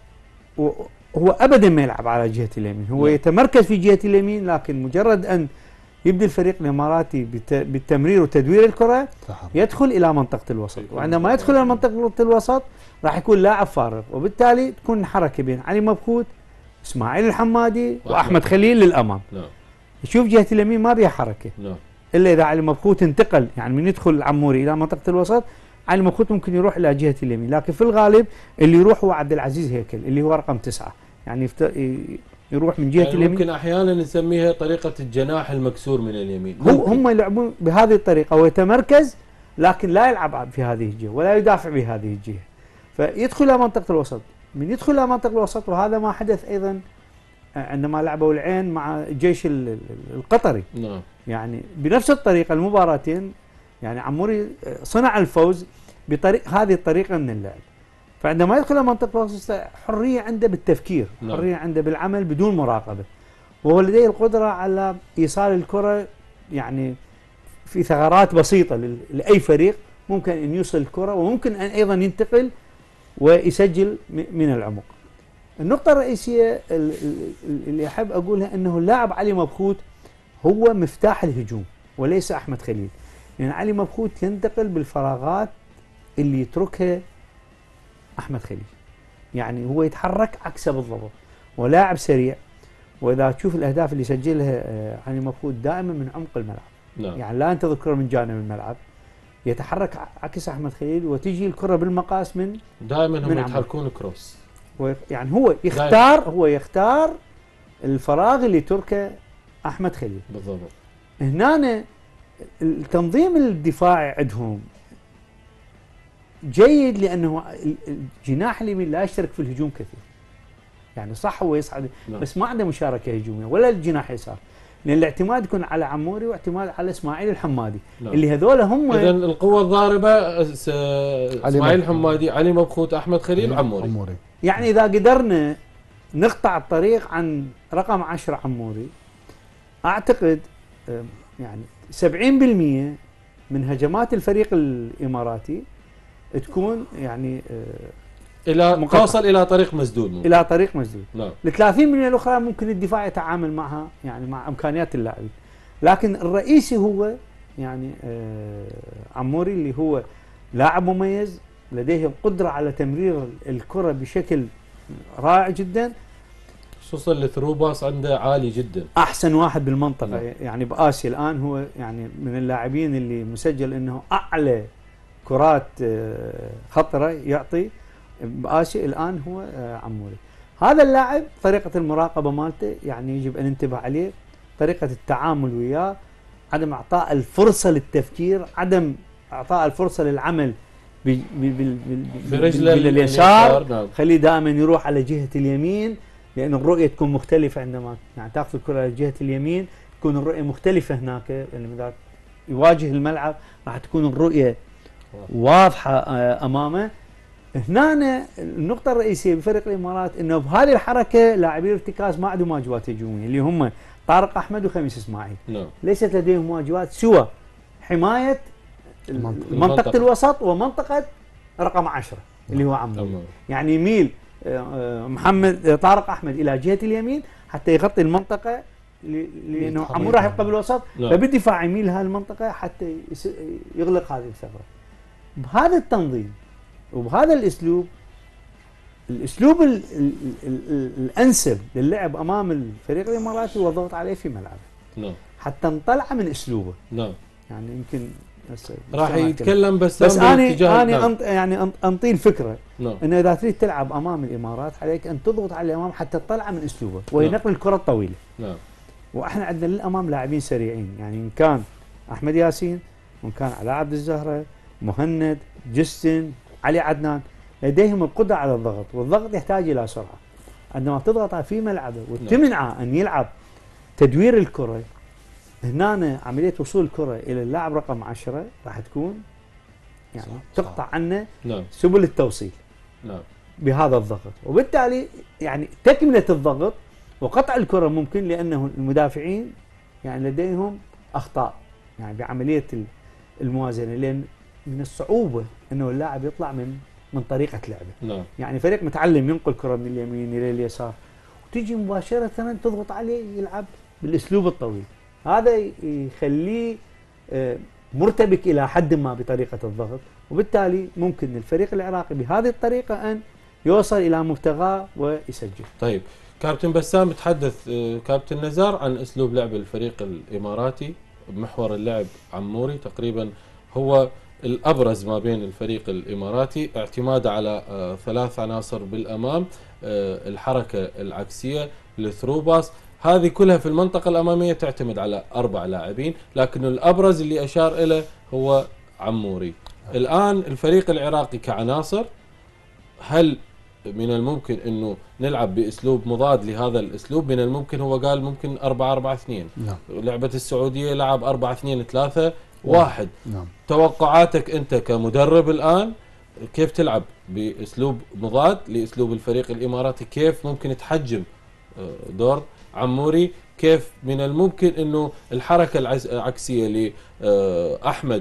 وهو ابدا ما يلعب على جهه اليمين، هو لا. يتمركز في جهه اليمين، لكن مجرد ان يبدأ الفريق الاماراتي بالتمرير وتدوير الكره يدخل الى منطقه الوسط، وعندما يدخل الى منطقه الوسط راح يكون لاعب فارغ، وبالتالي تكون حركه بين علي مبخوت اسماعيل الحمادي واحمد خليل للامام. نعم. يشوف جهه اليمين ما بيها حركه. نعم. الا اذا علي مبخوت انتقل، يعني من يدخل العموري الى منطقه الوسط علي مبخوت ممكن يروح الى جهه اليمين، لكن في الغالب اللي يروح هو عبد العزيز هيكل اللي هو رقم تسعة، يعني يفت... يروح من جهه يعني اليمين. ممكن احيانا نسميها طريقه الجناح المكسور من اليمين. هو هم يلعبون بهذه الطريقه ويتمركز، لكن لا يلعب في هذه الجهه ولا يدافع بهذه الجهه، فيدخل الى منطقه الوسط. من يدخل الى منطقه الوسط، وهذا ما حدث ايضا عندما لعبوا العين مع الجيش القطري. نعم. يعني بنفس الطريقه المباراتين، يعني عموري صنع الفوز بطريق هذه الطريقه من اللعب. فعندما يدخل منطقة الوسط حرية عنده بالتفكير، نعم. حرية عنده بالعمل بدون مراقبة، وهو لديه القدرة على إيصال الكرة يعني في ثغرات بسيطة لأي فريق، ممكن أن يوصل الكرة وممكن أن أيضا ينتقل ويسجل من العمق. النقطة الرئيسية اللي أحب أقولها أنه اللاعب علي مبخوت هو مفتاح الهجوم وليس أحمد خليل، لأن يعني علي مبخوت ينتقل بالفراغات اللي يتركها أحمد خليل، يعني هو يتحرك عكسه بالضبط، ولاعب سريع، وإذا تشوف الأهداف اللي يسجلها علي مبخوت دائما من عمق الملعب. نعم. يعني لا ينتظر كرة من جانب الملعب، يتحرك عكس أحمد خليل وتجي الكرة بالمقاس من دائما هم يتحركون كروس، يعني هو يختار دائما. هو يختار الفراغ اللي تركه أحمد خليل بالضبط. هنا التنظيم الدفاعي عندهم جيد، لأنه الجناح اليمين لا يشترك في الهجوم كثير، يعني صح هو يصعد لا. بس ما عنده مشاركة هجومية ولا الجناح يسار، لأن الاعتماد يكون على عموري واعتماد على إسماعيل الحمادي لا. اللي هذول هم إذن القوة الضاربة س... إسماعيل الحمادي، علي مبخوت، أحمد خليل، عموري. عموري يعني إذا قدرنا نقطع الطريق عن رقم عشرة عموري، أعتقد يعني سبعين بالمئة من هجمات الفريق الإماراتي تكون يعني الى توصل الى طريق مسدود ممكن. الى طريق مسدود. نعم. ال ثلاثين بالمئة الاخرى ممكن الدفاع يتعامل معها يعني مع امكانيات اللاعبين، لكن الرئيسي هو يعني آه عموري اللي هو لاعب مميز لديه القدره على تمرير الكره بشكل رائع جدا، خصوصا الثرو باص عنده عالي جدا، احسن واحد بالمنطقه. نعم. يعني باسيا الان هو يعني من اللاعبين اللي مسجل انه اعلى كرات خطرة يعطي بآسيا الآن هو عموري. هذا اللاعب طريقة المراقبة مالته يعني يجب أن ننتبه عليه، طريقة التعامل وياه، عدم إعطاء الفرصة للتفكير، عدم إعطاء الفرصة للعمل برجله اليسار، خليه دائما يروح على جهة اليمين، لان الرؤيه تكون مختلفه عندما يعني تاخذ الكره على جهه اليمين، تكون الرؤيه مختلفه هناك، يعني اذا يواجه الملعب راح تكون الرؤيه واضحه امامه. هنا النقطه الرئيسيه بفريق الامارات انه بهذه الحركه لاعبي الارتكاز ما عندهم واجبات هجوميه اللي هم طارق احمد وخميس اسماعيل. نعم. ليست لديهم واجبات سوى حمايه منطقه, منطقة الوسط ومنطقه رقم عشرة اللي هو عموري. يعني يميل محمد طارق احمد الى جهه اليمين حتى يغطي المنطقه لانه عمور راح يبقى بالوسط، فبالدفاع يميل هذه المنطقه حتى يغلق هذه الثغره. بهذا التنظيم وبهذا الاسلوب، الاسلوب ال ال ال ال الانسب للعب امام الفريق الاماراتي هو الضغط عليه في ملعبه. نعم. حتى نطلع من اسلوبه. نعم. يعني يمكن راح يتكلم بس بس انا انا نعم. يعني انطي الفكره. نعم. انه اذا تريد تلعب امام الامارات عليك ان تضغط على الامام حتى تطلع من اسلوبه وينقل نعم. الكره الطويله. نعم. واحنا عندنا للامام لاعبين سريعين، يعني ان كان احمد ياسين وان كان علاء عبد الزهره، مهند، جستن، علي عدنان، لديهم القدره على الضغط، والضغط يحتاج الى سرعه. عندما تضغط في ملعبه وتمنعه ان يلعب تدوير الكره، هنا عمليه وصول الكره الى اللاعب رقم عشرة راح تكون يعني صح تقطع صح. عنه نعم. سبل التوصيل. نعم. بهذا الضغط، وبالتالي يعني تكمله الضغط وقطع الكره ممكن، لانه المدافعين يعني لديهم اخطاء يعني بعمليه الموازنه، لان من الصعوبه انه اللاعب يطلع من من طريقه لعبه. نعم. يعني فريق متعلم ينقل كره من اليمين الى اليسار وتيجي مباشره تضغط عليه يلعب بالاسلوب الطويل، هذا يخليه مرتبك الى حد ما بطريقه الضغط، وبالتالي ممكن الفريق العراقي بهذه الطريقه ان يوصل الى مبتغاه ويسجل. طيب كابتن بسام، تحدث كابتن نزار عن اسلوب لعب الفريق الاماراتي، محور اللعب عموري تقريبا هو الابرز ما بين الفريق الاماراتي، اعتماده على ثلاث عناصر بالامام، الحركه العكسيه، الثرو باس، هذه كلها في المنطقه الاماميه تعتمد على اربع لاعبين، لكن الابرز اللي اشار اليه هو عموري. الان الفريق العراقي كعناصر، هل من الممكن انه نلعب باسلوب مضاد لهذا الاسلوب؟ من الممكن، هو قال ممكن أربعة أربعة اثنين. نعم. لعبه السعوديه لعب أربعة اثنين ثلاثة واحد. نعم. توقعاتك انت كمدرب الان كيف تلعب باسلوب مضاد لاسلوب الفريق الاماراتي؟ كيف ممكن تحجم دور عموري؟ كيف من الممكن انه الحركه العكسيه لاحمد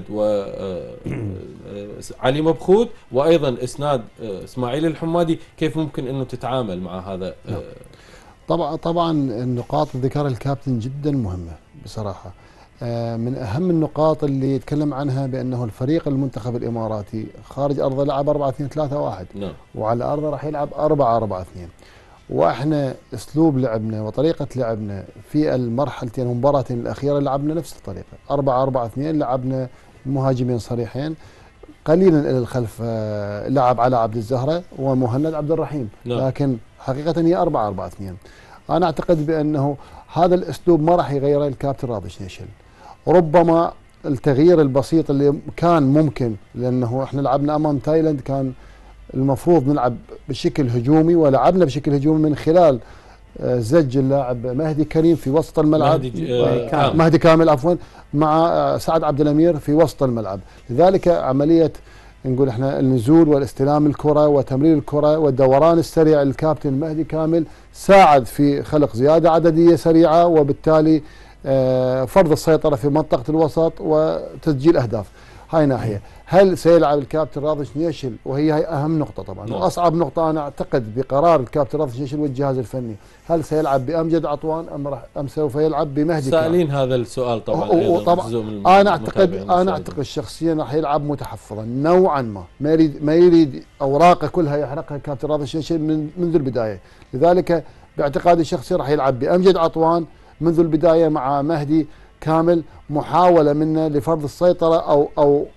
وعلي مبخوت وايضا اسناد اسماعيل الحمادي، كيف ممكن انه تتعامل مع هذا؟ نعم. طبعا طبعا النقاط اللي ذكرها الكابتن جدا مهمه بصراحه. من اهم النقاط اللي يتكلم عنها بانه الفريق المنتخب الاماراتي خارج ارضه لعب أربعة اثنين ثلاثة واحد. نعم. وعلى ارضه راح يلعب أربعة أربعة اثنين. واحنا اسلوب لعبنا وطريقه لعبنا في المرحلتين المباراتين الاخيره لعبنا نفس الطريقه، أربعة أربعة اثنين، لعبنا مهاجمين صريحين، قليلا الى الخلف لعب على عبد الزهره ومهند عبد الرحيم. نعم. لكن حقيقه هي أربعة أربعة اثنين. انا اعتقد بانه هذا الاسلوب ما راح يغيره الكابتن راضي شنيشل، ربما التغيير البسيط اللي كان ممكن، لانه احنا لعبنا امام تايلاند كان المفروض نلعب بشكل هجومي، ولعبنا بشكل هجومي من خلال زج اللاعب مهدي كريم في وسط الملعب، مهدي, آه مهدي كامل عفوا، مع سعد عبد الامير في وسط الملعب. لذلك عمليه نقول احنا النزول والاستلام الكره وتمرير الكره والدوران السريع الكابتن مهدي كامل ساعد في خلق زياده عدديه سريعه، وبالتالي فرض السيطره في منطقه الوسط وتسجيل اهداف. هاي ناحيه. هل سيلعب الكابتن راضي شنيشل؟ وهي هي اهم نقطه طبعا. نعم. واصعب نقطه انا اعتقد بقرار الكابتن راضي شنيشل والجهاز الفني، هل سيلعب بامجد عطوان ام راح ام سوف يلعب بمهدي كامل؟ سائلين هذا السؤال طبعا. طبعا انا اعتقد انا اعتقد شخصيا راح يلعب متحفظا نوعا ما، ما يريد ما يريد اوراقه كلها يحرقها الكابتن راضي شنيشل من منذ البدايه، لذلك باعتقادي الشخصي راح يلعب بامجد عطوان منذ البدايه مع مهدي كامل، محاوله منه لفرض السيطره او او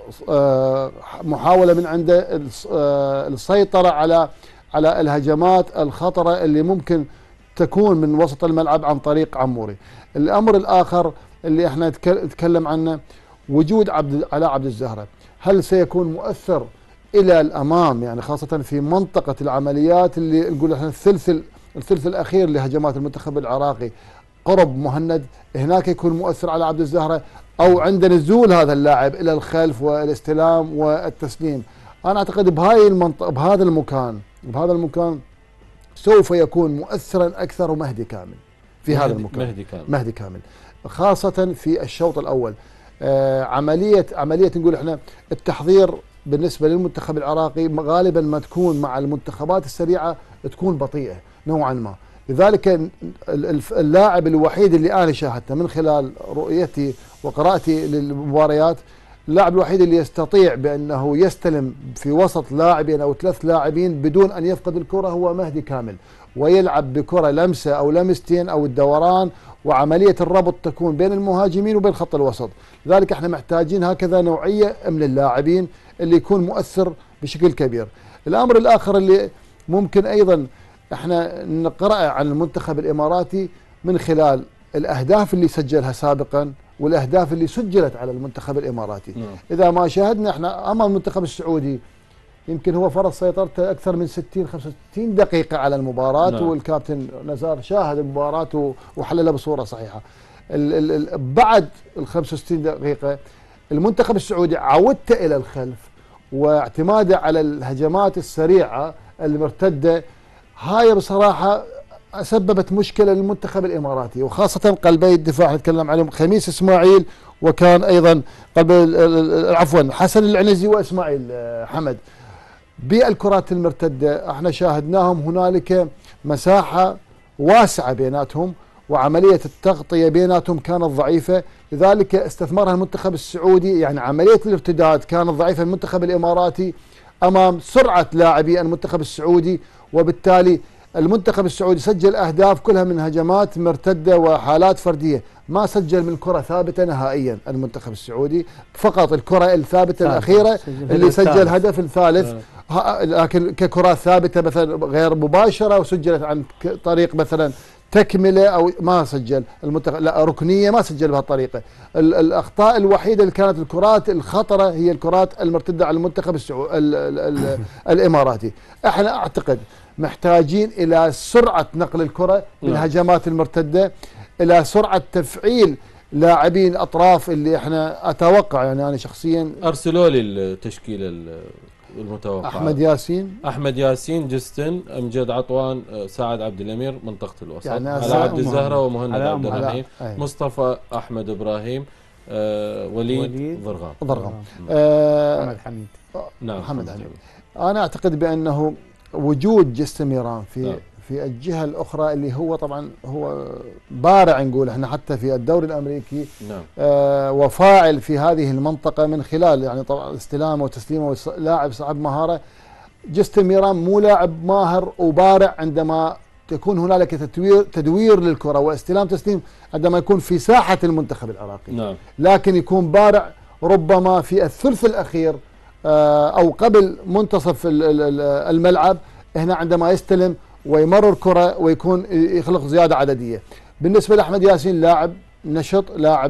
محاوله من عنده السيطره على على الهجمات الخطره اللي ممكن تكون من وسط الملعب عن طريق عموري. الامر الاخر اللي احنا نتكلم عنه وجود عبد علاء عبد الزهره، هل سيكون مؤثر الى الامام، يعني خاصه في منطقه العمليات اللي نقول احنا الثلث الثلث الاخير لهجمات المنتخب العراقي قرب مهند، هناك يكون مؤثر على عبد الزهره، او عند نزول هذا اللاعب الى الخلف والاستلام والتسليم. انا اعتقد بهاي المنطقه بهذا المكان بهذا المكان سوف يكون مؤثرا اكثر مهدي كامل في هذا المكان. مهدي كامل مهدي كامل خاصه في الشوط الاول. آه عمليه عمليه نقول احنا التحضير بالنسبه للمنتخب العراقي غالبا ما تكون مع المنتخبات السريعه تكون بطيئه نوعا ما، لذلك اللاعب الوحيد اللي انا شاهدته من خلال رؤيتي وقراءتي للمباريات، اللاعب الوحيد اللي يستطيع بانه يستلم في وسط لاعبين او ثلاث لاعبين بدون ان يفقد الكره هو مهدي كامل، ويلعب بكره لمسه او لمستين او الدوران، وعمليه الربط تكون بين المهاجمين وبين خط الوسط. لذلك احنا محتاجين هكذا نوعيه من اللاعبين اللي يكون مؤثر بشكل كبير. الامر الاخر اللي ممكن ايضا احنا نقرأ عن المنتخب الاماراتي من خلال الاهداف اللي سجلها سابقا والاهداف اللي سجلت على المنتخب الاماراتي. نعم. اذا ما شاهدنا احنا امام المنتخب السعودي يمكن هو فرض سيطرته اكثر من ستين خمسة وستين دقيقه على المباراه. نعم. والكابتن نزار شاهد المباراه وحللها بصوره صحيحه. ال ال بعد ال خمسة وستين دقيقه المنتخب السعودي عودته الى الخلف واعتماده على الهجمات السريعه المرتده، هاي بصراحه سببت مشكله للمنتخب الاماراتي، وخاصه قلبي الدفاع نتكلم عليهم خميس اسماعيل، وكان ايضا قلب عفوا حسن العنزي واسماعيل حمد. بالكرات المرتده احنا شاهدناهم هنالك مساحه واسعه بيناتهم، وعمليه التغطيه بيناتهم كانت ضعيفه، لذلك استثمرها المنتخب السعودي. يعني عمليه الارتداد كانت ضعيفه المنتخب الاماراتي امام سرعه لاعبي المنتخب السعودي، وبالتالي المنتخب السعودي سجل اهداف كلها من هجمات مرتده وحالات فرديه، ما سجل من كره ثابته نهائيا المنتخب السعودي، فقط الكره الثابته الاخيره اللي سجل هدف الثالث، لكن ككرات ثابته مثلا غير مباشره وسجلت عن طريق مثلا تكمله او ما سجل المنتخب، لا ركنيه ما سجل بهالطريقه. الاخطاء الوحيده اللي كانت الكرات الخطره هي الكرات المرتده على المنتخب السعودي الاماراتي. احنا اعتقد محتاجين الى سرعه نقل الكره من الهجمات المرتده، الى سرعه تفعيل لاعبين اطراف اللي احنا اتوقع، يعني انا شخصيا ارسلوا لي التشكيله المتوقعه. احمد ياسين احمد ياسين جستن، امجد عطوان، سعد عبد الامير منطقه الوسط، يعني على عبد الزهره ومهند عبد الرحيم، أيه. مصطفى احمد ابراهيم، آه وليد, وليد ضرغام ضرغام آه محمد حميد. نعم محمد حميد. انا اعتقد بانه وجود جستن ميران في نعم. في الجهه الاخرى اللي هو طبعا هو بارع نقول احنا حتى في الدوري الامريكي. نعم. آه وفاعل في هذه المنطقه من خلال يعني طبعا استلامه وتسليمه، لاعب صاحب مهاره. جستن ميران مو لاعب ماهر وبارع عندما تكون هنالك تدوير تدوير للكره واستلام تسليم عندما يكون في ساحه المنتخب العراقي. نعم. لكن يكون بارع ربما في الثلث الاخير آه او قبل منتصف الملعب، هنا عندما يستلم ويمرر كرة ويكون يخلق زيادة عددية. بالنسبة لأحمد ياسين لاعب نشط، لاعب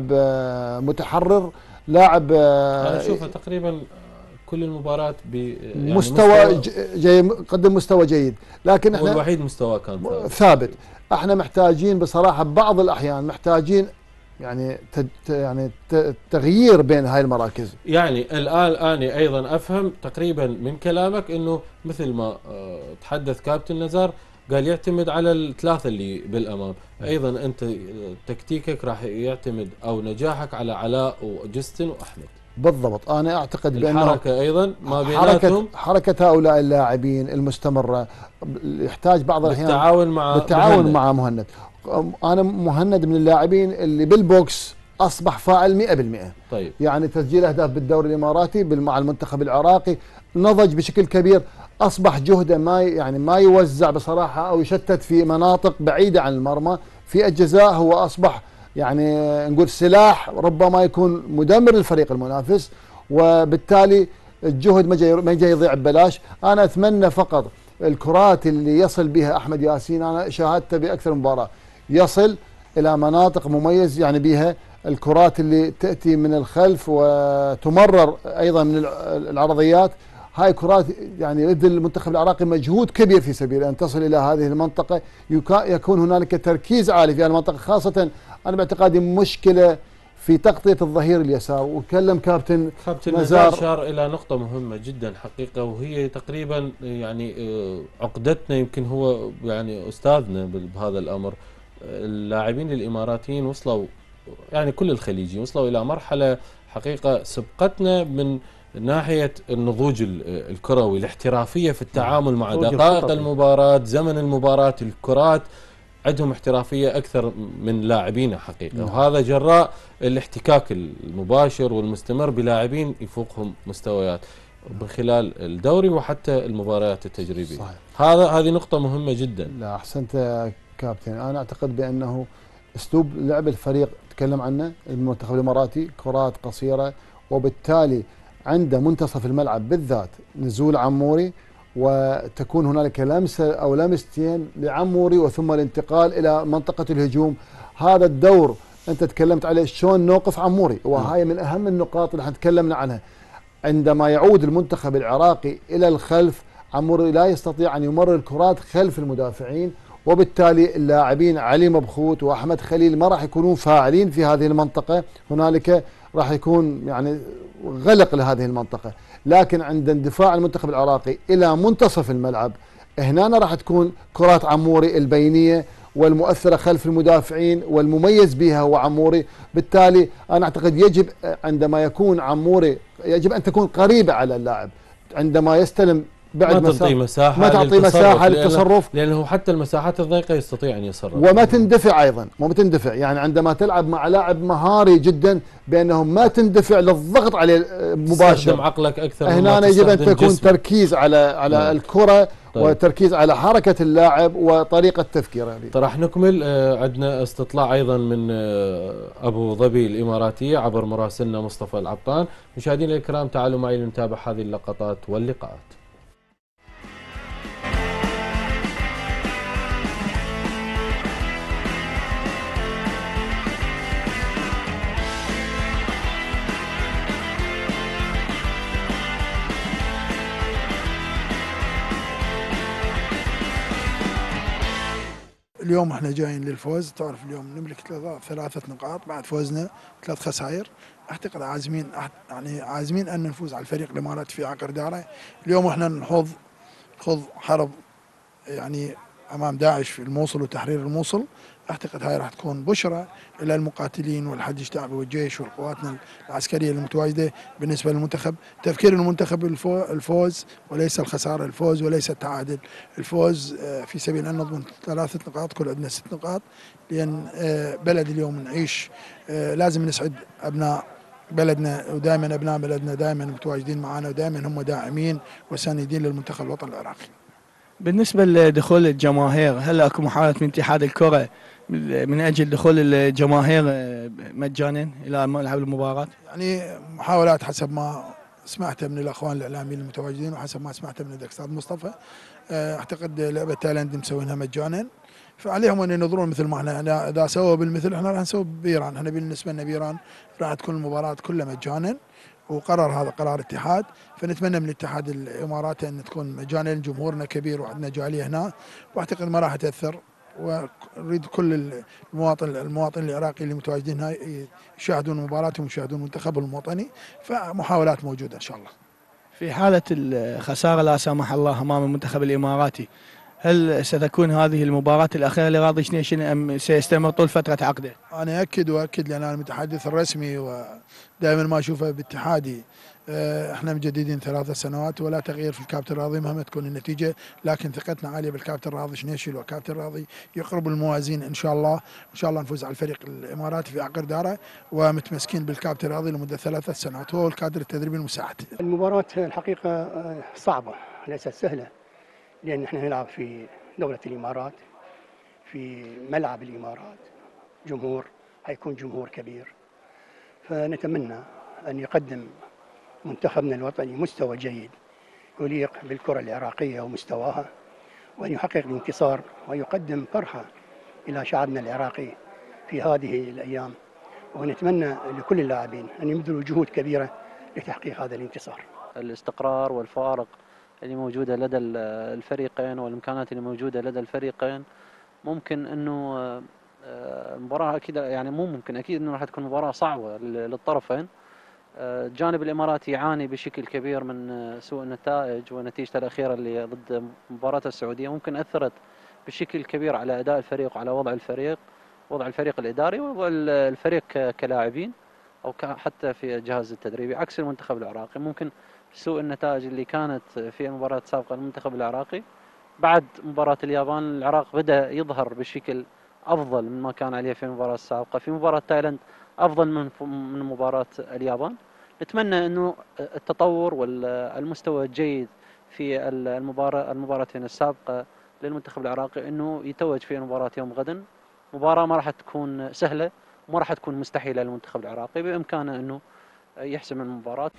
متحرر، لاعب أنا أشوفه تقريبا كل المباراة يعني مستوى جي قدم مستوى جيد، لكن هو احنا الوحيد مستوى كان ثابت. ثابت. احنا محتاجين بصراحة بعض الأحيان محتاجين يعني يعني تغيير بين هاي المراكز. يعني الان انا ايضا افهم تقريبا من كلامك انه مثل ما تحدث كابتن نزار قال يعتمد على الثلاثه اللي بالامام، ايضا انت تكتيكك راح يعتمد او نجاحك على علاء وجستن واحمد. بالضبط. انا اعتقد بانه الحركه ايضا ما بيناتهم، حركه حركه هؤلاء اللاعبين المستمره يحتاج بعض الاحيان بالتعاون مع بالتعاون مهند. مع مهند. انا مهند من اللاعبين اللي بالبوكس اصبح فاعل مئة بالمئة. طيب. يعني تسجيل اهداف بالدوري الاماراتي مع المنتخب العراقي، نضج بشكل كبير، اصبح جهده ما يعني ما يوزع بصراحه او يشتت في مناطق بعيده عن المرمى، في الجزاء هو اصبح يعني نقول سلاح ربما يكون مدمر للفريق المنافس، وبالتالي الجهد ما جاي ما جاي يضيع ببلاش. انا اتمنى فقط الكرات اللي يصل بها احمد ياسين، انا شاهدته باكثر من مباراه يصل الى مناطق مميز يعني بها الكرات اللي تاتي من الخلف وتمرر ايضا من العرضيات، هاي كرات يعني يبذل المنتخب العراقي مجهود كبير في سبيل أن تصل إلى هذه المنطقة، يكون هنالك تركيز عالي في المنطقة، خاصة أنا باعتقادي مشكلة في تغطية الظهير اليسار. وتكلم كابتن كابتن نزار أشار إلى نقطة مهمة جدا حقيقة، وهي تقريبا يعني عقدتنا، يمكن هو يعني أستاذنا بهذا الأمر. اللاعبين الإماراتيين وصلوا، يعني كل الخليجيين وصلوا إلى مرحلة حقيقة سبقتنا من ناحية النضوج الكروي، الاحترافية في التعامل مع دقائق المباراة، زمن المباراة، الكرات عندهم احترافية أكثر من لاعبين حقيقة. نعم. وهذا جراء الاحتكاك المباشر والمستمر بلاعبين يفوقهم مستويات من خلال الدوري وحتى المباريات التجريبية. صحيح. هذا هذه نقطة مهمة جدا. لا أحسنت يا كابتن. أنا أعتقد بأنه أسلوب لعب الفريق تكلم عنه المنتخب الإماراتي، كرات قصيرة، وبالتالي عنده منتصف الملعب بالذات نزول عموري، وتكون هنالك لمسة أو لمستين لعموري وثم الانتقال إلى منطقة الهجوم. هذا الدور أنت تكلمت عليه، شلون نوقف عموري، وهي من أهم النقاط اللي احنا تكلمنا عنها. عندما يعود المنتخب العراقي إلى الخلف، عموري لا يستطيع أن يمرر الكرات خلف المدافعين، وبالتالي اللاعبين علي مبخوت وأحمد خليل ما راح يكونون فاعلين في هذه المنطقة، هنالك راح يكون يعني غلق لهذه المنطقة. لكن عند اندفاع المنتخب العراقي إلى منتصف الملعب، هنا راح تكون كرات عموري البينية والمؤثرة خلف المدافعين، والمميز بها هو عموري. بالتالي أنا أعتقد يجب عندما يكون عموري يجب أن تكون قريبة على اللاعب عندما يستلم، بعد ما تعطي مساحة ما تعطي مساحة للتصرف، لأنه حتى المساحات الضيقة يستطيع أن يصرف، وما تندفع أيضا، ما تندفع. يعني عندما تلعب مع لاعب مهاري جدا بأنه ما تندفع للضغط عليه مباشر، تستخدم عقلك أكثر. هنا يجب أن تكون جسمك. تركيز على على نعم. الكرة. طيب. وتركيز على حركة اللاعب وطريقة تفكيره. طيب راح نكمل. عندنا استطلاع أيضا من أبو ظبي الإماراتية عبر مراسلنا مصطفى العبطان. مشاهدينا الكرام تعالوا معي لنتابع هذه اللقطات واللقاءات. اليوم احنا جايين للفوز، تعرف اليوم نملك ثلاثة نقاط بعد فوزنا ثلاث خسائر. اعتقد عازمين يعني عازمين ان نفوز على الفريق الاماراتي في عقر داره. اليوم احنا نخوض خوض حرب يعني امام داعش في الموصل وتحرير الموصل. اعتقد هاي راح تكون بشرى الى المقاتلين والحج الشعبي والجيش والقواتنا العسكريه المتواجده. بالنسبه للمنتخب، تفكير المنتخب الفوز وليس الخساره، الفوز وليس التعادل، الفوز في سبيل ان نضمن ثلاثه نقاط، كل عندنا ست نقاط، لان بلد اليوم نعيش لازم نسعد ابناء بلدنا، ودائما ابناء بلدنا دائما متواجدين معنا ودائما هم داعمين وساندين للمنتخب الوطني العراقي. بالنسبة لدخول الجماهير، هل اكو محاولة من اتحاد الكرة من اجل دخول الجماهير مجانا الى ملعب المباراة؟ يعني محاولات حسب ما سمعته من الاخوان الاعلاميين المتواجدين وحسب ما سمعته من الاستاذ مصطفى. اعتقد لعبة تايلاند مسوينها مجانا، فعليهم ان ينظرون مثل ما احنا اذا سووا بالمثل احنا راح نسوي بايران. احنا بالنسبة لنا بايران راح تكون المباراة كلها مجانا، وقرر هذا قرار اتحاد، فنتمنى من الاتحاد الاماراتي ان تكون مجانا. جمهورنا كبير وعندنا جاليه هنا، واعتقد ما راح تاثر، ونريد كل المواطن المواطن العراقي اللي متواجدين هنا يشاهدون مباراتهم ويشاهدون منتخبهم الوطني، فمحاولات موجوده ان شاء الله. في حاله الخساره لا سمح الله امام المنتخب الاماراتي، هل ستكون هذه المباراة الأخيرة لغاضيش نيشن أم سيستمر طول فترة عقده؟ أنا أكد وأكد لأن أنا المتحدث الرسمي ودائما ما أشوفه باتحادي. احنا مجددين ثلاث سنوات ولا تغيير في الكابتن الراضي مهما تكون النتيجة، لكن ثقتنا عالية بالكابتن الراضي شنيشل والكابتن الراضي يقرب الموازين إن شاء الله. إن شاء الله نفوز على الفريق الإماراتي في عقر داره، ومتمسكين بالكابتن الراضي لمدة ثلاث سنوات هو الكادر التدريبي المساعد. المباراة الحقيقة صعبة ليست سهلة، لأن احنا نلعب في دولة الإمارات في ملعب الإمارات، جمهور هيكون جمهور كبير، فنتمنى أن يقدم منتخبنا الوطني مستوى جيد يليق بالكرة العراقية ومستواها، وأن يحقق الانتصار ويقدم فرحة إلى شعبنا العراقي في هذه الأيام، ونتمنى لكل اللاعبين أن يبذلوا جهود كبيرة لتحقيق هذا الانتصار. الاستقرار والفوارق اللي موجودة لدى الفريقين والإمكانات اللي موجودة لدى الفريقين، ممكن أنه المباراة أكيد يعني مو ممكن أكيد أنه راح تكون مباراة صعبة للطرفين. الجانب الإماراتي يعاني بشكل كبير من سوء النتائج، ونتيجته الأخيرة اللي ضد مباراة السعودية ممكن أثرت بشكل كبير على أداء الفريق وعلى وضع الفريق، وضع الفريق الإداري ووضع الفريق كلاعبين أو حتى في الجهاز التدريبي، عكس المنتخب العراقي. ممكن سوء النتائج اللي كانت في المباراة السابقة للمنتخب العراقي، بعد مباراة اليابان العراق بدأ يظهر بشكل أفضل مما كان عليه في المباراة السابقة. في مباراة تايلاند أفضل من من مباراة اليابان. نتمنى أنه التطور والمستوى الجيد في المباراة المباراتين السابقة للمنتخب العراقي أنه يتوج في مباراة يوم غد. مباراة ما راح تكون سهلة وما راح تكون مستحيلة للمنتخب العراقي، بإمكانه أنه يحسم المباراة.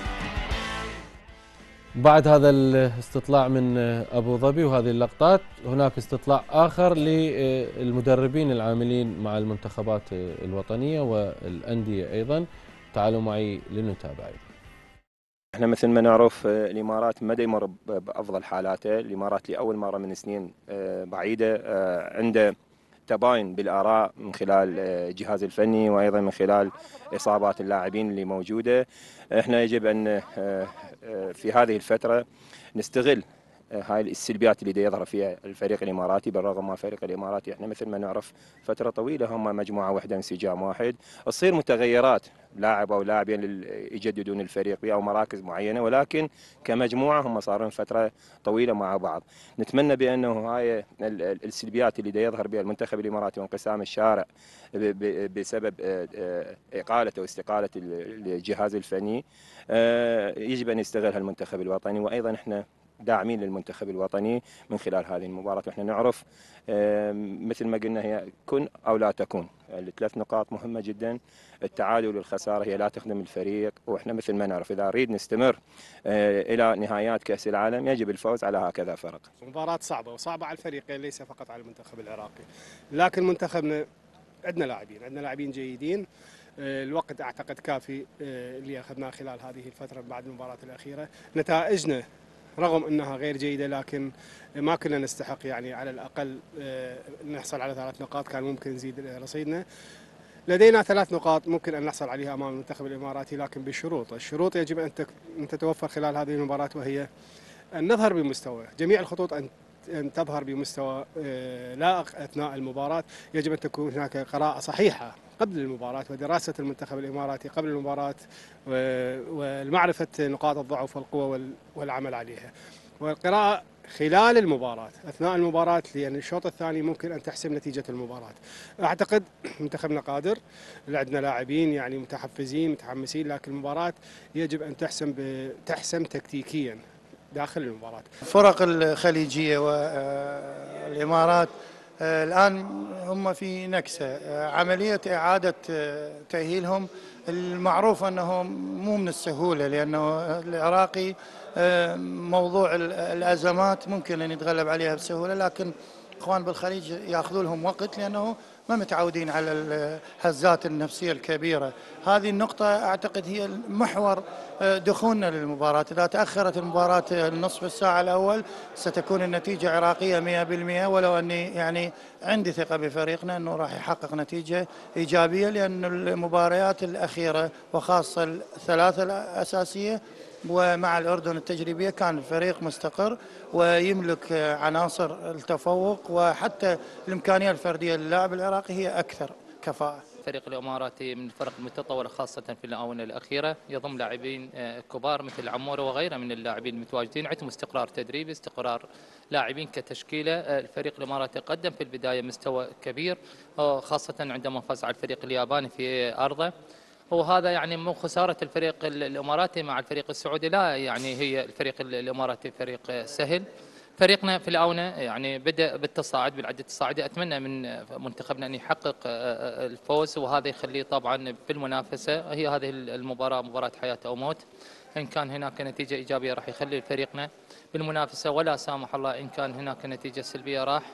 بعد هذا الاستطلاع من أبو ظبي وهذه اللقطات، هناك استطلاع آخر للمدربين العاملين مع المنتخبات الوطنية والأندية أيضا. تعالوا معي لنتابع. احنا مثل ما نعرف الإمارات ما يمر بأفضل حالاته. الإمارات لأول مرة من سنين بعيدة عنده تباين بالآراء من خلال الجهاز الفني وأيضا من خلال إصابات اللاعبين اللي موجودة. احنا يجب أن في هذه الفترة نستغل هاي السلبيات اللي يظهر فيها الفريق الاماراتي. بالرغم ما الفريق الاماراتي احنا مثل ما نعرف فتره طويله هم مجموعه واحده انسجام واحد، تصير متغيرات لاعب او لاعبين يجددون الفريق او مراكز معينه، ولكن كمجموعه هم صاروا فتره طويله مع بعض. نتمنى بانه هاي السلبيات اللي يظهر بها المنتخب الاماراتي وانقسام الشارع بسبب اقاله او استقاله الجهاز الفني يجب ان يستغلها المنتخب الوطني. وايضا احنا داعمين للمنتخب الوطني من خلال هذه المباراة. واحنا نعرف مثل ما قلنا هي كن أو لا تكون. الثلاث نقاط مهمة جدا. التعادل والخسارة هي لا تخدم الفريق، واحنا مثل ما نعرف إذا نريد نستمر إلى نهايات كأس العالم يجب الفوز على هكذا فرق. مباراة صعبة وصعبة على الفريقين ليس فقط على المنتخب العراقي، لكن منتخبنا عندنا لاعبين عندنا لاعبين جيدين. الوقت أعتقد كافي اللي أخذناه خلال هذه الفترة بعد المباراة الأخيرة. نتائجنا رغم أنها غير جيدة لكن ما كنا نستحق يعني على الأقل نحصل على ثلاث نقاط، كان ممكن نزيد رصيدنا. لدينا ثلاث نقاط ممكن أن نحصل عليها أمام المنتخب الإماراتي، لكن بشروط. الشروط يجب أن تتوفر خلال هذه المباراة، وهي أن نظهر بمستوى جميع الخطوط، أن أن تظهر بمستوى لائق أثناء المباراة. يجب أن تكون هناك قراءة صحيحة قبل المباراة ودراسة المنتخب الإماراتي قبل المباراة ومعرفة نقاط الضعف والقوة والعمل عليها، والقراءة خلال المباراة أثناء المباراة، لأن الشوط الثاني ممكن أن تحسم نتيجة المباراة. أعتقد منتخبنا قادر، عندنا لاعبين يعني متحفزين متحمسين، لكن المباراة يجب أن تحسم تحسم تكتيكيا داخل المباراة. الفرق الخليجية والإمارات الآن هم في نكسة. عملية إعادة تأهيلهم المعروف أنه مو من السهولة، لأنه العراقي موضوع الأزمات ممكن أن يتغلب عليها بسهولة، لكن إخوان بالخليج يأخذوا لهم وقت لأنه ما متعودين على الهزات النفسية الكبيرة. هذه النقطة أعتقد هي محور دخولنا للمباراة. إذا تأخرت المباراة النصف الساعة الأول ستكون النتيجة عراقية مئة بالمئة، ولو أني يعني عندي ثقة بفريقنا أنه راح يحقق نتيجة إيجابية، لأن المباريات الأخيرة وخاصة الثلاثة الأساسية ومع الأردن التجريبية كان الفريق مستقر ويملك عناصر التفوق، وحتى الإمكانية الفردية للاعب العراقي هي أكثر كفاءة. الفريق الإماراتي من الفرق المتطورة خاصة في الآونة الأخيرة، يضم لاعبين كبار مثل عمورة وغيره من اللاعبين المتواجدين، عندهم استقرار تدريبي، استقرار لاعبين كتشكيلة. الفريق الإماراتي قدم في البداية مستوى كبير، خاصة عندما فاز على الفريق الياباني في أرضه، وهذا يعني مو خسارة الفريق الإماراتي مع الفريق السعودي، لا يعني هي الفريق الإماراتي فريق سهل. فريقنا في الآونة يعني بدأ بالتصاعد بالعد التصاعدي. أتمنى من منتخبنا أن يحقق الفوز، وهذا يخليه طبعا بالمنافسة. هي هذه المباراة مباراة حياة أو موت. إن كان هناك نتيجة إيجابية راح يخلي فريقنا بالمنافسة، ولا سامح الله إن كان هناك نتيجة سلبية راح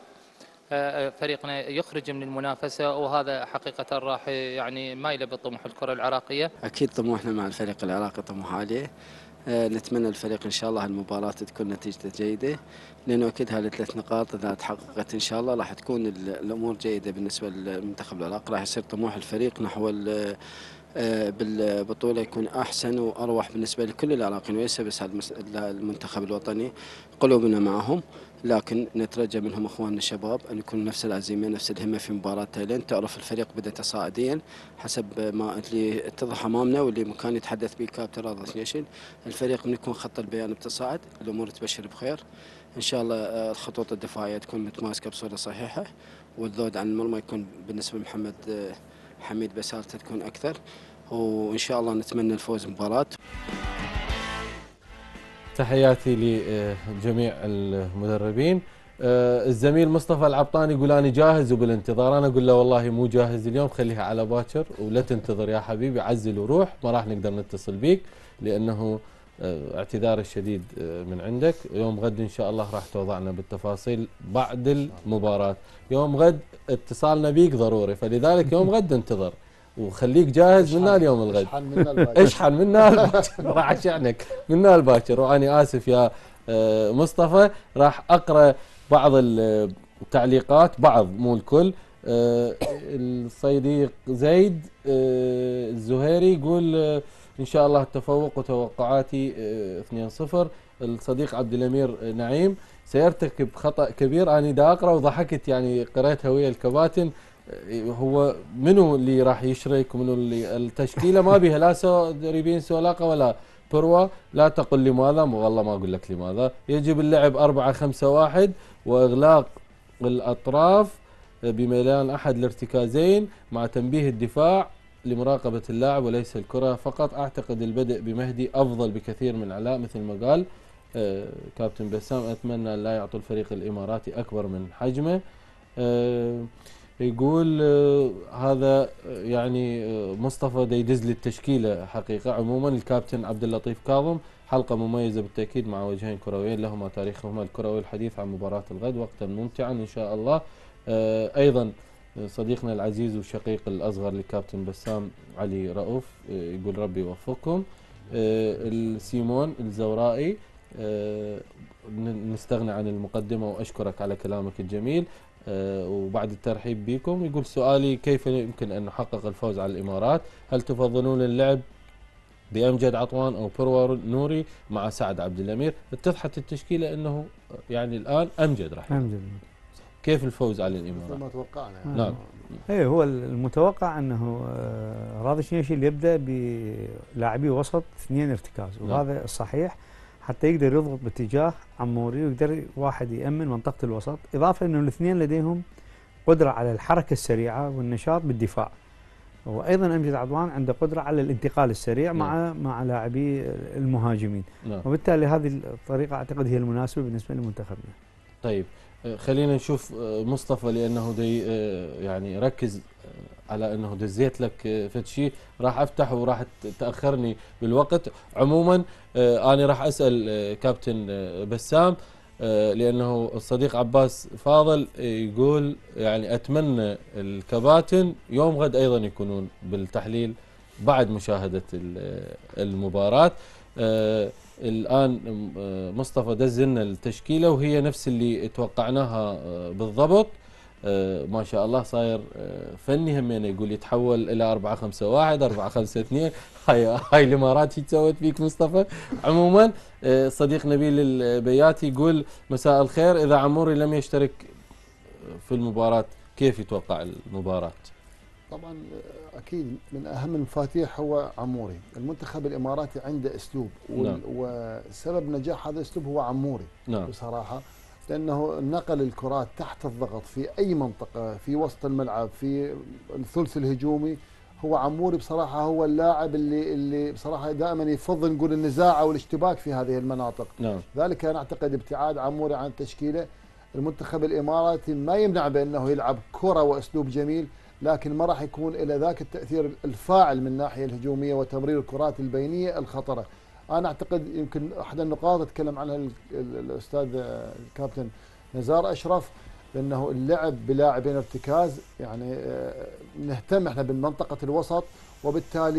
فريقنا يخرج من المنافسة، وهذا حقيقة راح يعني ما يلبي طموح الكرة العراقية. أكيد طموحنا مع الفريق العراقي طموح عالي. نتمنى الفريق إن شاء الله المباراة تكون نتيجته جيدة، لأنه أكيد هذه الثلاث نقاط إذا تحققت إن شاء الله راح تكون الأمور جيدة بالنسبة للمنتخب العراقي، راح يصير طموح الفريق نحو بالبطولة يكون أحسن وأروح بالنسبة لكل العراقيين وليس بس المنتخب الوطني. قلوبنا معهم، لكن نترجى منهم اخواننا الشباب ان يكونوا نفس العزيمه نفس الهمه في مباراه تايلاند. تعرف الفريق بدا تصاعديا حسب ما اللي اتضح امامنا واللي كان يتحدث به كابتن راضي سنيشن. الفريق من يكون خط البيان بتصاعد الامور تبشر بخير ان شاء الله. الخطوط الدفاعيه تكون متماسكه بصوره صحيحه، والذود عن المرمى يكون بالنسبه لمحمد حميد بسالته تكون اكثر، وان شاء الله نتمنى الفوز بمباراه. تحياتي لجميع المدربين. الزميل مصطفى العبطاني يقول انا جاهز وبالانتظار، انا اقول له والله مو جاهز اليوم، خليها على باكر ولا تنتظر يا حبيبي، عزل وروح، ما راح نقدر نتصل بيك لانه اعتذار الشديد من عندك. يوم غد ان شاء الله راح توضعنا بالتفاصيل بعد المباراه، يوم غد اتصالنا بيك ضروري، فلذلك يوم غد انتظر وخليك جاهز منا اليوم الغد. اشحن منا الباكر اشحن منا الباكر راح اشحنك منا الباكر. واني اسف يا مصطفى، راح اقرا بعض التعليقات، بعض مو الكل. الصيديق زيد الزهيري يقول ان شاء الله التفوق وتوقعاتي اثنين صفر. الصديق عبد الامير نعيم سيرتكب خطا كبير، انا دا اقرا وضحكت يعني قريتها ويا الكباتن. هو منو اللي راح يشرك ومنو اللي التشكيله ما بيها لا سو ريبين سولاقه ولا بروا. لا تقل لماذا، والله ما اقول لك لماذا. يجب اللعب أربعة خمسة واحد واغلاق الاطراف بميلان احد الارتكازين مع تنبيه الدفاع لمراقبه اللاعب وليس الكره فقط. اعتقد البدء بمهدي افضل بكثير من علاء مثل ما قال آه كابتن بسام. اتمنى ان لا يعطوا الفريق الاماراتي اكبر من حجمه. آه يقول آه هذا يعني آه مصطفى دا يدز لي التشكيله حقيقه. عموما الكابتن عبد اللطيف كاظم، حلقه مميزه بالتاكيد مع وجهين كرويين لهما تاريخهما الكروي، الحديث عن مباراه الغد وقتا ممتعا ان شاء الله. آه ايضا صديقنا العزيز والشقيق الاصغر لكابتن بسام علي رؤوف آه يقول ربي يوفقكم. آه السيمون الزورائي آه نستغني عن المقدمه واشكرك على كلامك الجميل. أه وبعد الترحيب بكم يقول سؤالي كيف يمكن أن نحقق الفوز على الإمارات؟ هل تفضلون اللعب بأمجد عطوان أو بروار نوري مع سعد عبد الأمير؟ اتضحت التشكيلة أنه يعني الآن أمجد راح أمجد. كيف الفوز على الإمارات؟ مثل ما توقعنا يعني. نعم. ايه هو المتوقع أنه راضي شنيشي اللي يبدأ بلاعبي وسط اثنين ارتكاز، وهذا نعم. الصحيح حتى يقدر يضغط باتجاه عموري ويقدر واحد يأمن منطقة الوسط، إضافة أنه الاثنين لديهم قدرة على الحركة السريعة والنشاط بالدفاع. وأيضا أمجد عطوان عنده قدرة على الانتقال السريع نعم. مع مع لاعبي المهاجمين نعم. وبالتالي هذه الطريقة أعتقد هي المناسبة بالنسبة لمنتخبنا. طيب خلينا نشوف مصطفى لأنه دي يعني ركز على انه دزيت لك فد شيء، راح افتح وراح تاخرني بالوقت. عموما انا راح اسال كابتن بسام لانه الصديق عباس فاضل يقول يعني اتمنى الكباتن يوم غد ايضا يكونون بالتحليل بعد مشاهده المباراه. الان مصطفى دز لنا التشكيله وهي نفس اللي توقعناها بالضبط. آه ما شاء الله صاير آه فني همين يقول يتحول الى أربعة خمسة واحد أربعة خمسة اثنين. هاي هاي الامارات شو سوت فيك مصطفى. عموما آه صديق نبيل البياتي يقول مساء الخير، اذا عموري لم يشترك في المباراه كيف يتوقع المباراه؟ طبعا اكيد من اهم المفاتيح هو عموري. المنتخب الاماراتي عنده اسلوب نعم. وسبب نجاح هذا الاسلوب هو عموري نعم. بصراحه لأنه نقل الكرات تحت الضغط في أي منطقة في وسط الملعب في الثلث الهجومي. هو عموري بصراحة هو اللاعب اللي اللي بصراحة دائما يفضل نقول النزاع أو الاشتباك في هذه المناطق نعم. ذلك أنا أعتقد ابتعاد عموري عن التشكيلة. المنتخب الإماراتي ما يمنع بأنه يلعب كرة وأسلوب جميل، لكن ما راح يكون إلى ذاك التأثير الفاعل من الناحية الهجومية وتمرير الكرات البينية الخطرة. أنا أعتقد يمكن أحد النقاط تكلم عنها الأستاذ الكابتن نزار أشرف لأنه اللعب بلاعبين ارتكاز، يعني نهتم احنا بمنطقة الوسط وبالتالي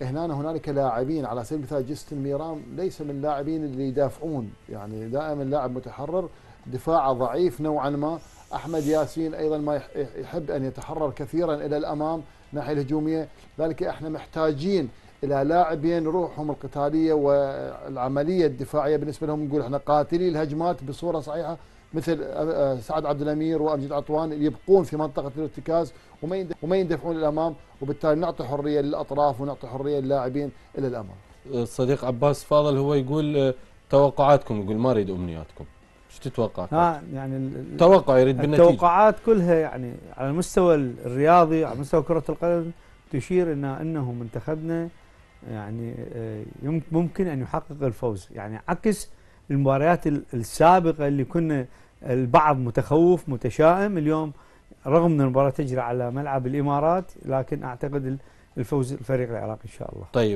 هنا هنالك لاعبين على سبيل المثال جيستن ميرام ليس من اللاعبين اللي يدافعون، يعني دائما لاعب متحرر، دفاعه ضعيف نوعا ما. احمد ياسين ايضا ما يحب ان يتحرر كثيرا الى الامام ناحيه الهجوميه، ذلك احنا محتاجين الى لاعبين روحهم القتاليه والعمليه الدفاعيه بالنسبه لهم، نقول احنا قاتلي الهجمات بصوره صحيحه، مثل سعد عبد الامير وامجد عطوان يبقون في منطقه الارتكاز وما يندفعون للامام، وبالتالي نعطي حريه للاطراف ونعطي حريه للاعبين الى الامام. الصديق عباس فاضل هو يقول توقعاتكم، يقول ما اريد امنياتكم. ايش تتوقع؟ ها يعني توقع يريد بالنتيجه. التوقعات كلها يعني على المستوى الرياضي، على مستوى كره القدم تشير ان انه منتخبنا يعني ممكن ان يحقق الفوز، يعني عكس المباريات السابقه اللي كنا البعض متخوف متشائم. اليوم رغم ان المباراه تجري على ملعب الامارات، لكن اعتقد الفوز الفريق العراقي ان شاء الله. طيب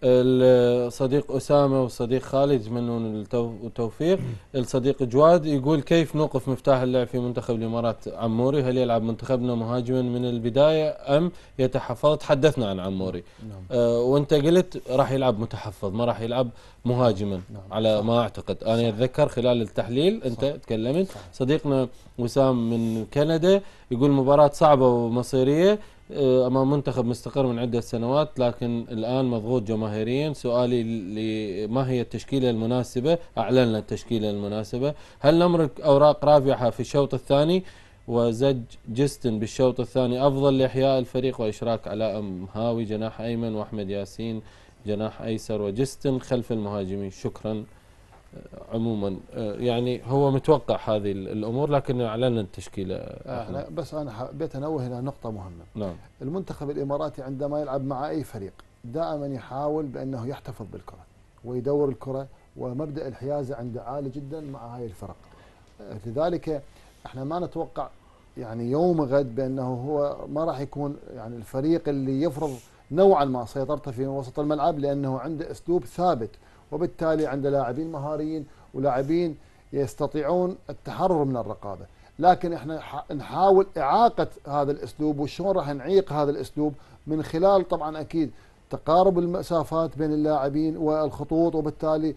الصديق أسامة والصديق خالد يتمنون التوفيق. الصديق جواد يقول كيف نوقف مفتاح اللعب في منتخب الإمارات عموري؟ هل يلعب منتخبنا مهاجما من البداية أم يتحفظ؟ تحدثنا عن عموري. نعم. آه وانت قلت راح يلعب متحفظ ما راح يلعب مهاجما. نعم. على صح. ما أعتقد أنا أتذكر خلال التحليل أنت صح. تكلمت. صح. صديقنا وسام من كندا يقول مباراة صعبة ومصيرية أمام منتخب مستقر من عدة سنوات، لكن الآن مضغوط جماهيريا. سؤالي ما هي التشكيلة المناسبة؟ أعلنا التشكيلة المناسبة. هل نملك أوراق رابحة في الشوط الثاني وزج جيستن بالشوط الثاني أفضل لإحياء الفريق وإشراك علاء مهاوي جناح أيمن وأحمد ياسين جناح أيسر وجيستن خلف المهاجمين؟ شكرا. عموما يعني هو متوقع هذه الامور لكن اعلنا التشكيله. احنا بس انا حبيت انوه الى نقطه مهمه. نعم. المنتخب الاماراتي عندما يلعب مع اي فريق دائما يحاول بانه يحتفظ بالكره ويدور الكره، ومبدا الحيازه عنده عالي جدا مع هاي الفرق. لذلك احنا ما نتوقع يعني يوم غد بانه هو ما راح يكون يعني الفريق اللي يفرض نوعا ما سيطرته في وسط الملعب، لانه عنده اسلوب ثابت، وبالتالي عنده لاعبين مهاريين ولاعبين يستطيعون التحرر من الرقابه. لكن احنا نحاول اعاقه هذا الاسلوب، وشلون راح نعيق هذا الاسلوب؟ من خلال طبعا اكيد تقارب المسافات بين اللاعبين والخطوط، وبالتالي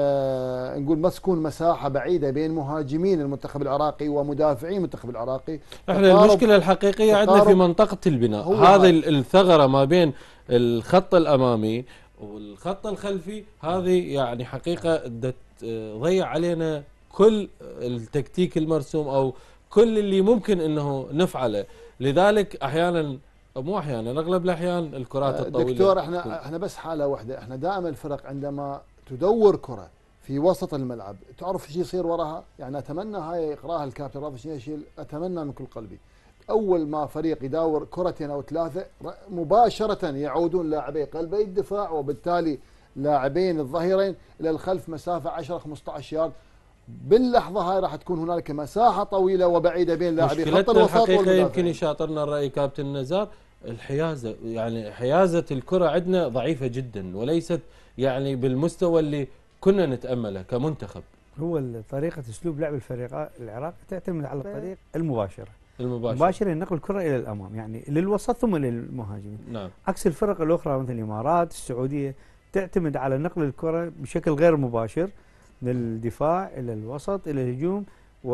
آه نقول ما تكون مساحه بعيده بين مهاجمين المنتخب العراقي ومدافعين المنتخب العراقي. احنا المشكله الحقيقيه عندنا في منطقه البناء، هذه الثغره ما بين الخط الامامي والخط الخلفي، هذه يعني حقيقة تضيع علينا كل التكتيك المرسوم أو كل اللي ممكن أنه نفعله. لذلك أحيانا مو أحيانا أغلب الأحيان الكرات الطويلة. دكتور احنا احنا بس حالة واحدة، احنا دائما الفرق عندما تدور كرة في وسط الملعب تعرف ايش يصير وراها. يعني أتمنى هاي يقراها الكابتن رافع شنيشيل، أتمنى من كل قلبي أول ما فريق يداور كرتين أو ثلاثة مباشرة يعودون لاعبي قلبي الدفاع، وبالتالي لاعبين الظهيرين إلى الخلف مسافة عشرة خمسة عشر يارد. باللحظة هاي راح تكون هنالك مساحة طويلة وبعيدة بين لاعبي خط الوسط والمدافعين. يمكن يشاطرنا الرأي كابتن نزار، الحيازة يعني حيازة الكرة عندنا ضعيفة جدا، وليست يعني بالمستوى اللي كنا نتأمله كمنتخب. هو طريقة أسلوب لعب الفريق العراقي تعتمد على الطريق المباشرة. المباشر مباشرة نقل الكرة إلى الأمام، يعني للوسط ثم للمهاجمين. نعم. عكس الفرق الأخرى مثل الإمارات السعودية تعتمد على نقل الكرة بشكل غير مباشر من الدفاع إلى الوسط إلى الهجوم،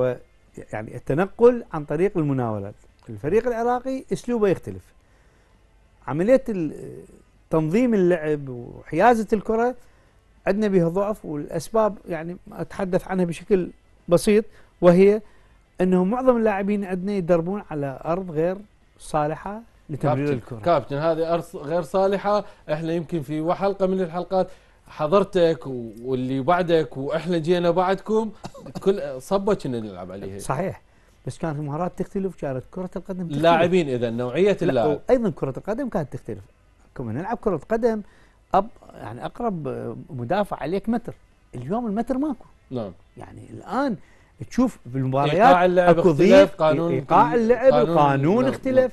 ويعني التنقل عن طريق المناولات. الفريق العراقي أسلوبه يختلف، عملية تنظيم اللعب وحيازة الكرة عندنا بها ضعف، والأسباب يعني أتحدث عنها بشكل بسيط، وهي أنه معظم اللاعبين عندنا يدربون على أرض غير صالحة لتمرير الكرة. كابتن هذه أرض غير صالحة، احنا يمكن في حلقة من الحلقات حضرتك واللي بعدك واحنا جينا بعدكم كل صبة كنا نلعب عليها. صحيح، بس كانت المهارات تختلف، كانت كرة القدم تختلف. اللاعبين اذا نوعية اللاعب ايضا كرة القدم كانت تختلف. كنا نلعب كرة قدم أب يعني اقرب مدافع عليك متر، اليوم المتر ماكو. نعم. يعني الان تشوف بالمباريات اكو ضيف قانون ايقاع اللعب، القانون اختلف.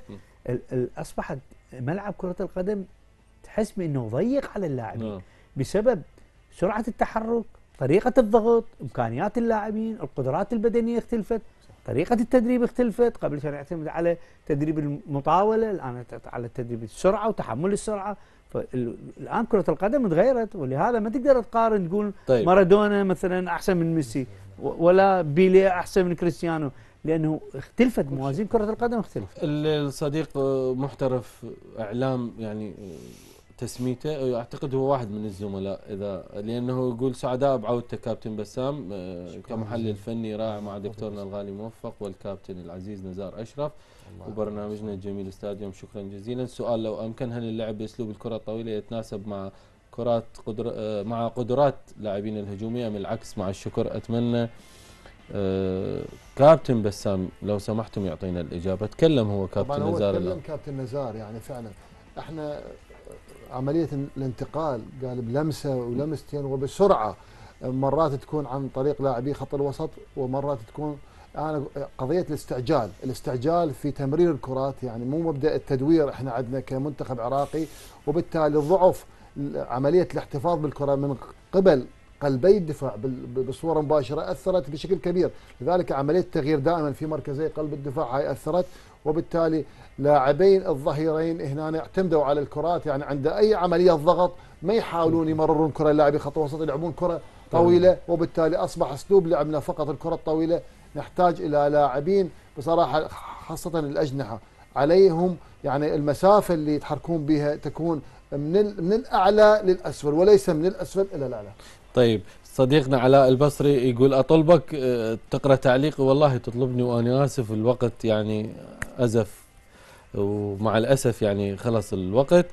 اصبحت ملعب كرة القدم تحس بانه ضيق على اللاعبين بسبب سرعة التحرك، طريقة الضغط، امكانيات اللاعبين، القدرات البدنية اختلفت، طريقة التدريب اختلفت. قبل كان يعتمد على تدريب المطاولة، الان على تدريب السرعة وتحمل السرعة، فالان كره القدم تغيرت، ولهذا ما تقدر تقارن تقول طيب. مارادونا مثلا احسن من ميسي ولا بيليه احسن من كريستيانو، لانه اختلفت موازين كره القدم اختلفت. الصديق محترف اعلام يعني تسميته اعتقد هو واحد من الزملاء، اذا لانه يقول سعداء بعودته كابتن بسام كمحلل فني رائع مع دكتورنا الغالي موفق والكابتن العزيز نزار اشرف وبرنامجنا الجميل استاديوم. شكرا جزيلا. السؤال لو امكن، هل اللعب باسلوب الكره الطويله يتناسب مع كرات قدر مع قدرات لاعبين الهجوميه ام العكس؟ مع الشكر. اتمنى أه كابتن بسام لو سمحتم يعطينا الاجابه. تكلم هو كابتن طبعا نزار. هو تكلم كابتن نزار، يعني فعلا احنا عمليه الانتقال قال بلمسه ولمستين وبسرعه، مرات تكون عن طريق لاعبي خط الوسط ومرات تكون انا قضيه الاستعجال، الاستعجال في تمرير الكرات، يعني مو مبدا التدوير احنا عندنا كمنتخب عراقي، وبالتالي ضعف عمليه الاحتفاظ بالكره من قبل قلبي الدفاع بصوره مباشره اثرت بشكل كبير، لذلك عمليه التغيير دائما في مركزي قلب الدفاع هاي اثرت، وبالتالي لاعبين الظهيرين هنا اعتمدوا على الكرات، يعني عند اي عمليه ضغط ما يحاولون يمررون كره لاعبي خط وسط، يلعبون كره طويله، وبالتالي اصبح اسلوب لعبنا فقط الكره الطويله. نحتاج الى لاعبين بصراحه خاصه الاجنحه عليهم يعني المسافه اللي يتحركون بها تكون من من الاعلى للاسفل وليس من الاسفل الى الاعلى. طيب صديقنا علاء البصري يقول اطلبك تقرا تعليقي، والله تطلبني وانا اسف الوقت يعني ازف، ومع الاسف يعني خلص الوقت.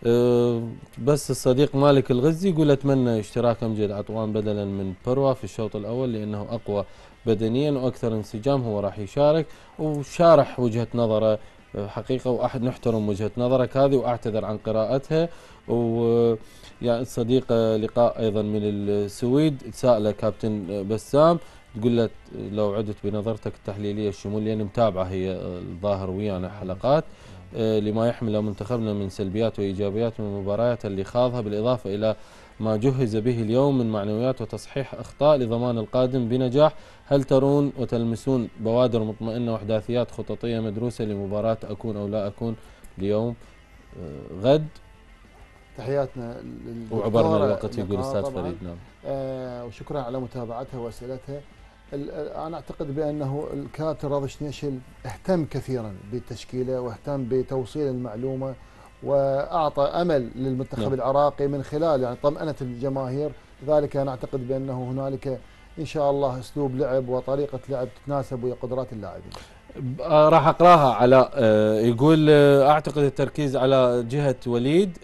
بس الصديق مالك الغزي يقول اتمنى اشتراك امجد عطوان بدلا من بروى في الشوط الاول لانه اقوى بدنيا واكثر انسجام، هو راح يشارك، وشارح وجهه نظره حقيقه، واحد نحترم وجهه نظرك هذه واعتذر عن قراءتها. و يعني الصديق لقاء ايضا من السويد سائله كابتن بسام تقول له لو عدت بنظرتك التحليليه الشموليه متابعه هي الظاهر ويانا حلقات لما يحمله منتخبنا من سلبيات وايجابيات من المباريات اللي خاضها، بالاضافه الى ما جهز به اليوم من معنويات وتصحيح اخطاء لضمان القادم بنجاح. هل ترون وتلمسون بوادر مطمئنه واحداثيات خططيه مدروسه لمباراه اكون او لا اكون اليوم غد؟ تحياتنا وعبرنا الوقت يقول الاستاذ فريد. نعم. آه وشكرا على متابعتها واسئلتها. انا اعتقد بانه الكابتن راضي شنيشل اهتم كثيرا بالتشكيله واهتم بتوصيل المعلومه واعطى امل للمنتخب نعم. العراقي من خلال يعني طمأنة الجماهير، لذلك انا اعتقد بانه هنالك ان شاء الله اسلوب لعب وطريقه لعب تتناسب ويا قدرات اللاعبين. راح اقراها على يقول اعتقد التركيز على جهه وليد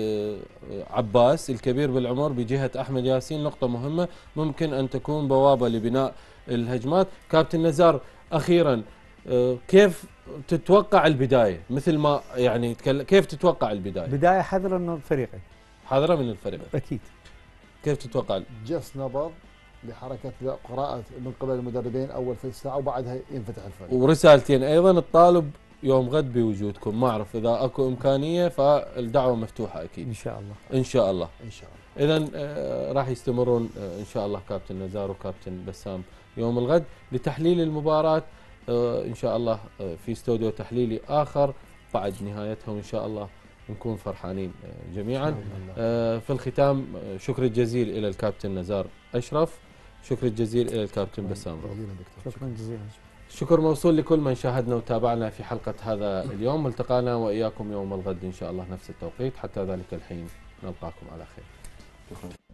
عباس الكبير بالعمر بجهه احمد ياسين نقطه مهمه ممكن ان تكون بوابه لبناء الهجمات. كابتن نزار اخيرا كيف تتوقع البدايه؟ مثل ما يعني كيف تتوقع البدايه؟ بدايه حذره من الفريقين. حذره من الفريقين اكيد. كيف تتوقع؟ جس نبض لحركه قراءه من قبل المدربين اول ثلث ساعه وبعدها ينفتح الفريق. ورسالتين ايضا الطالب يوم غد بوجودكم، ما اعرف اذا اكو امكانيه فالدعوه مفتوحه اكيد. ان شاء الله. ان شاء الله. ان شاء الله. اذا آه راح يستمرون آه ان شاء الله كابتن نزار وكابتن بسام يوم الغد لتحليل المباراه آه ان شاء الله آه في استوديو تحليلي اخر بعد نهايتهم ان شاء الله نكون فرحانين آه جميعا. آه في الختام آه شكر الجزيل الى الكابتن نزار اشرف، شكر الجزيل الى الكابتن بسام. شكرا جزيلا. شكر موصول لكل من شاهدنا وتابعنا في حلقة هذا اليوم، والتقانا وإياكم يوم الغد إن شاء الله نفس التوقيت، حتى ذلك الحين نلقاكم على خير.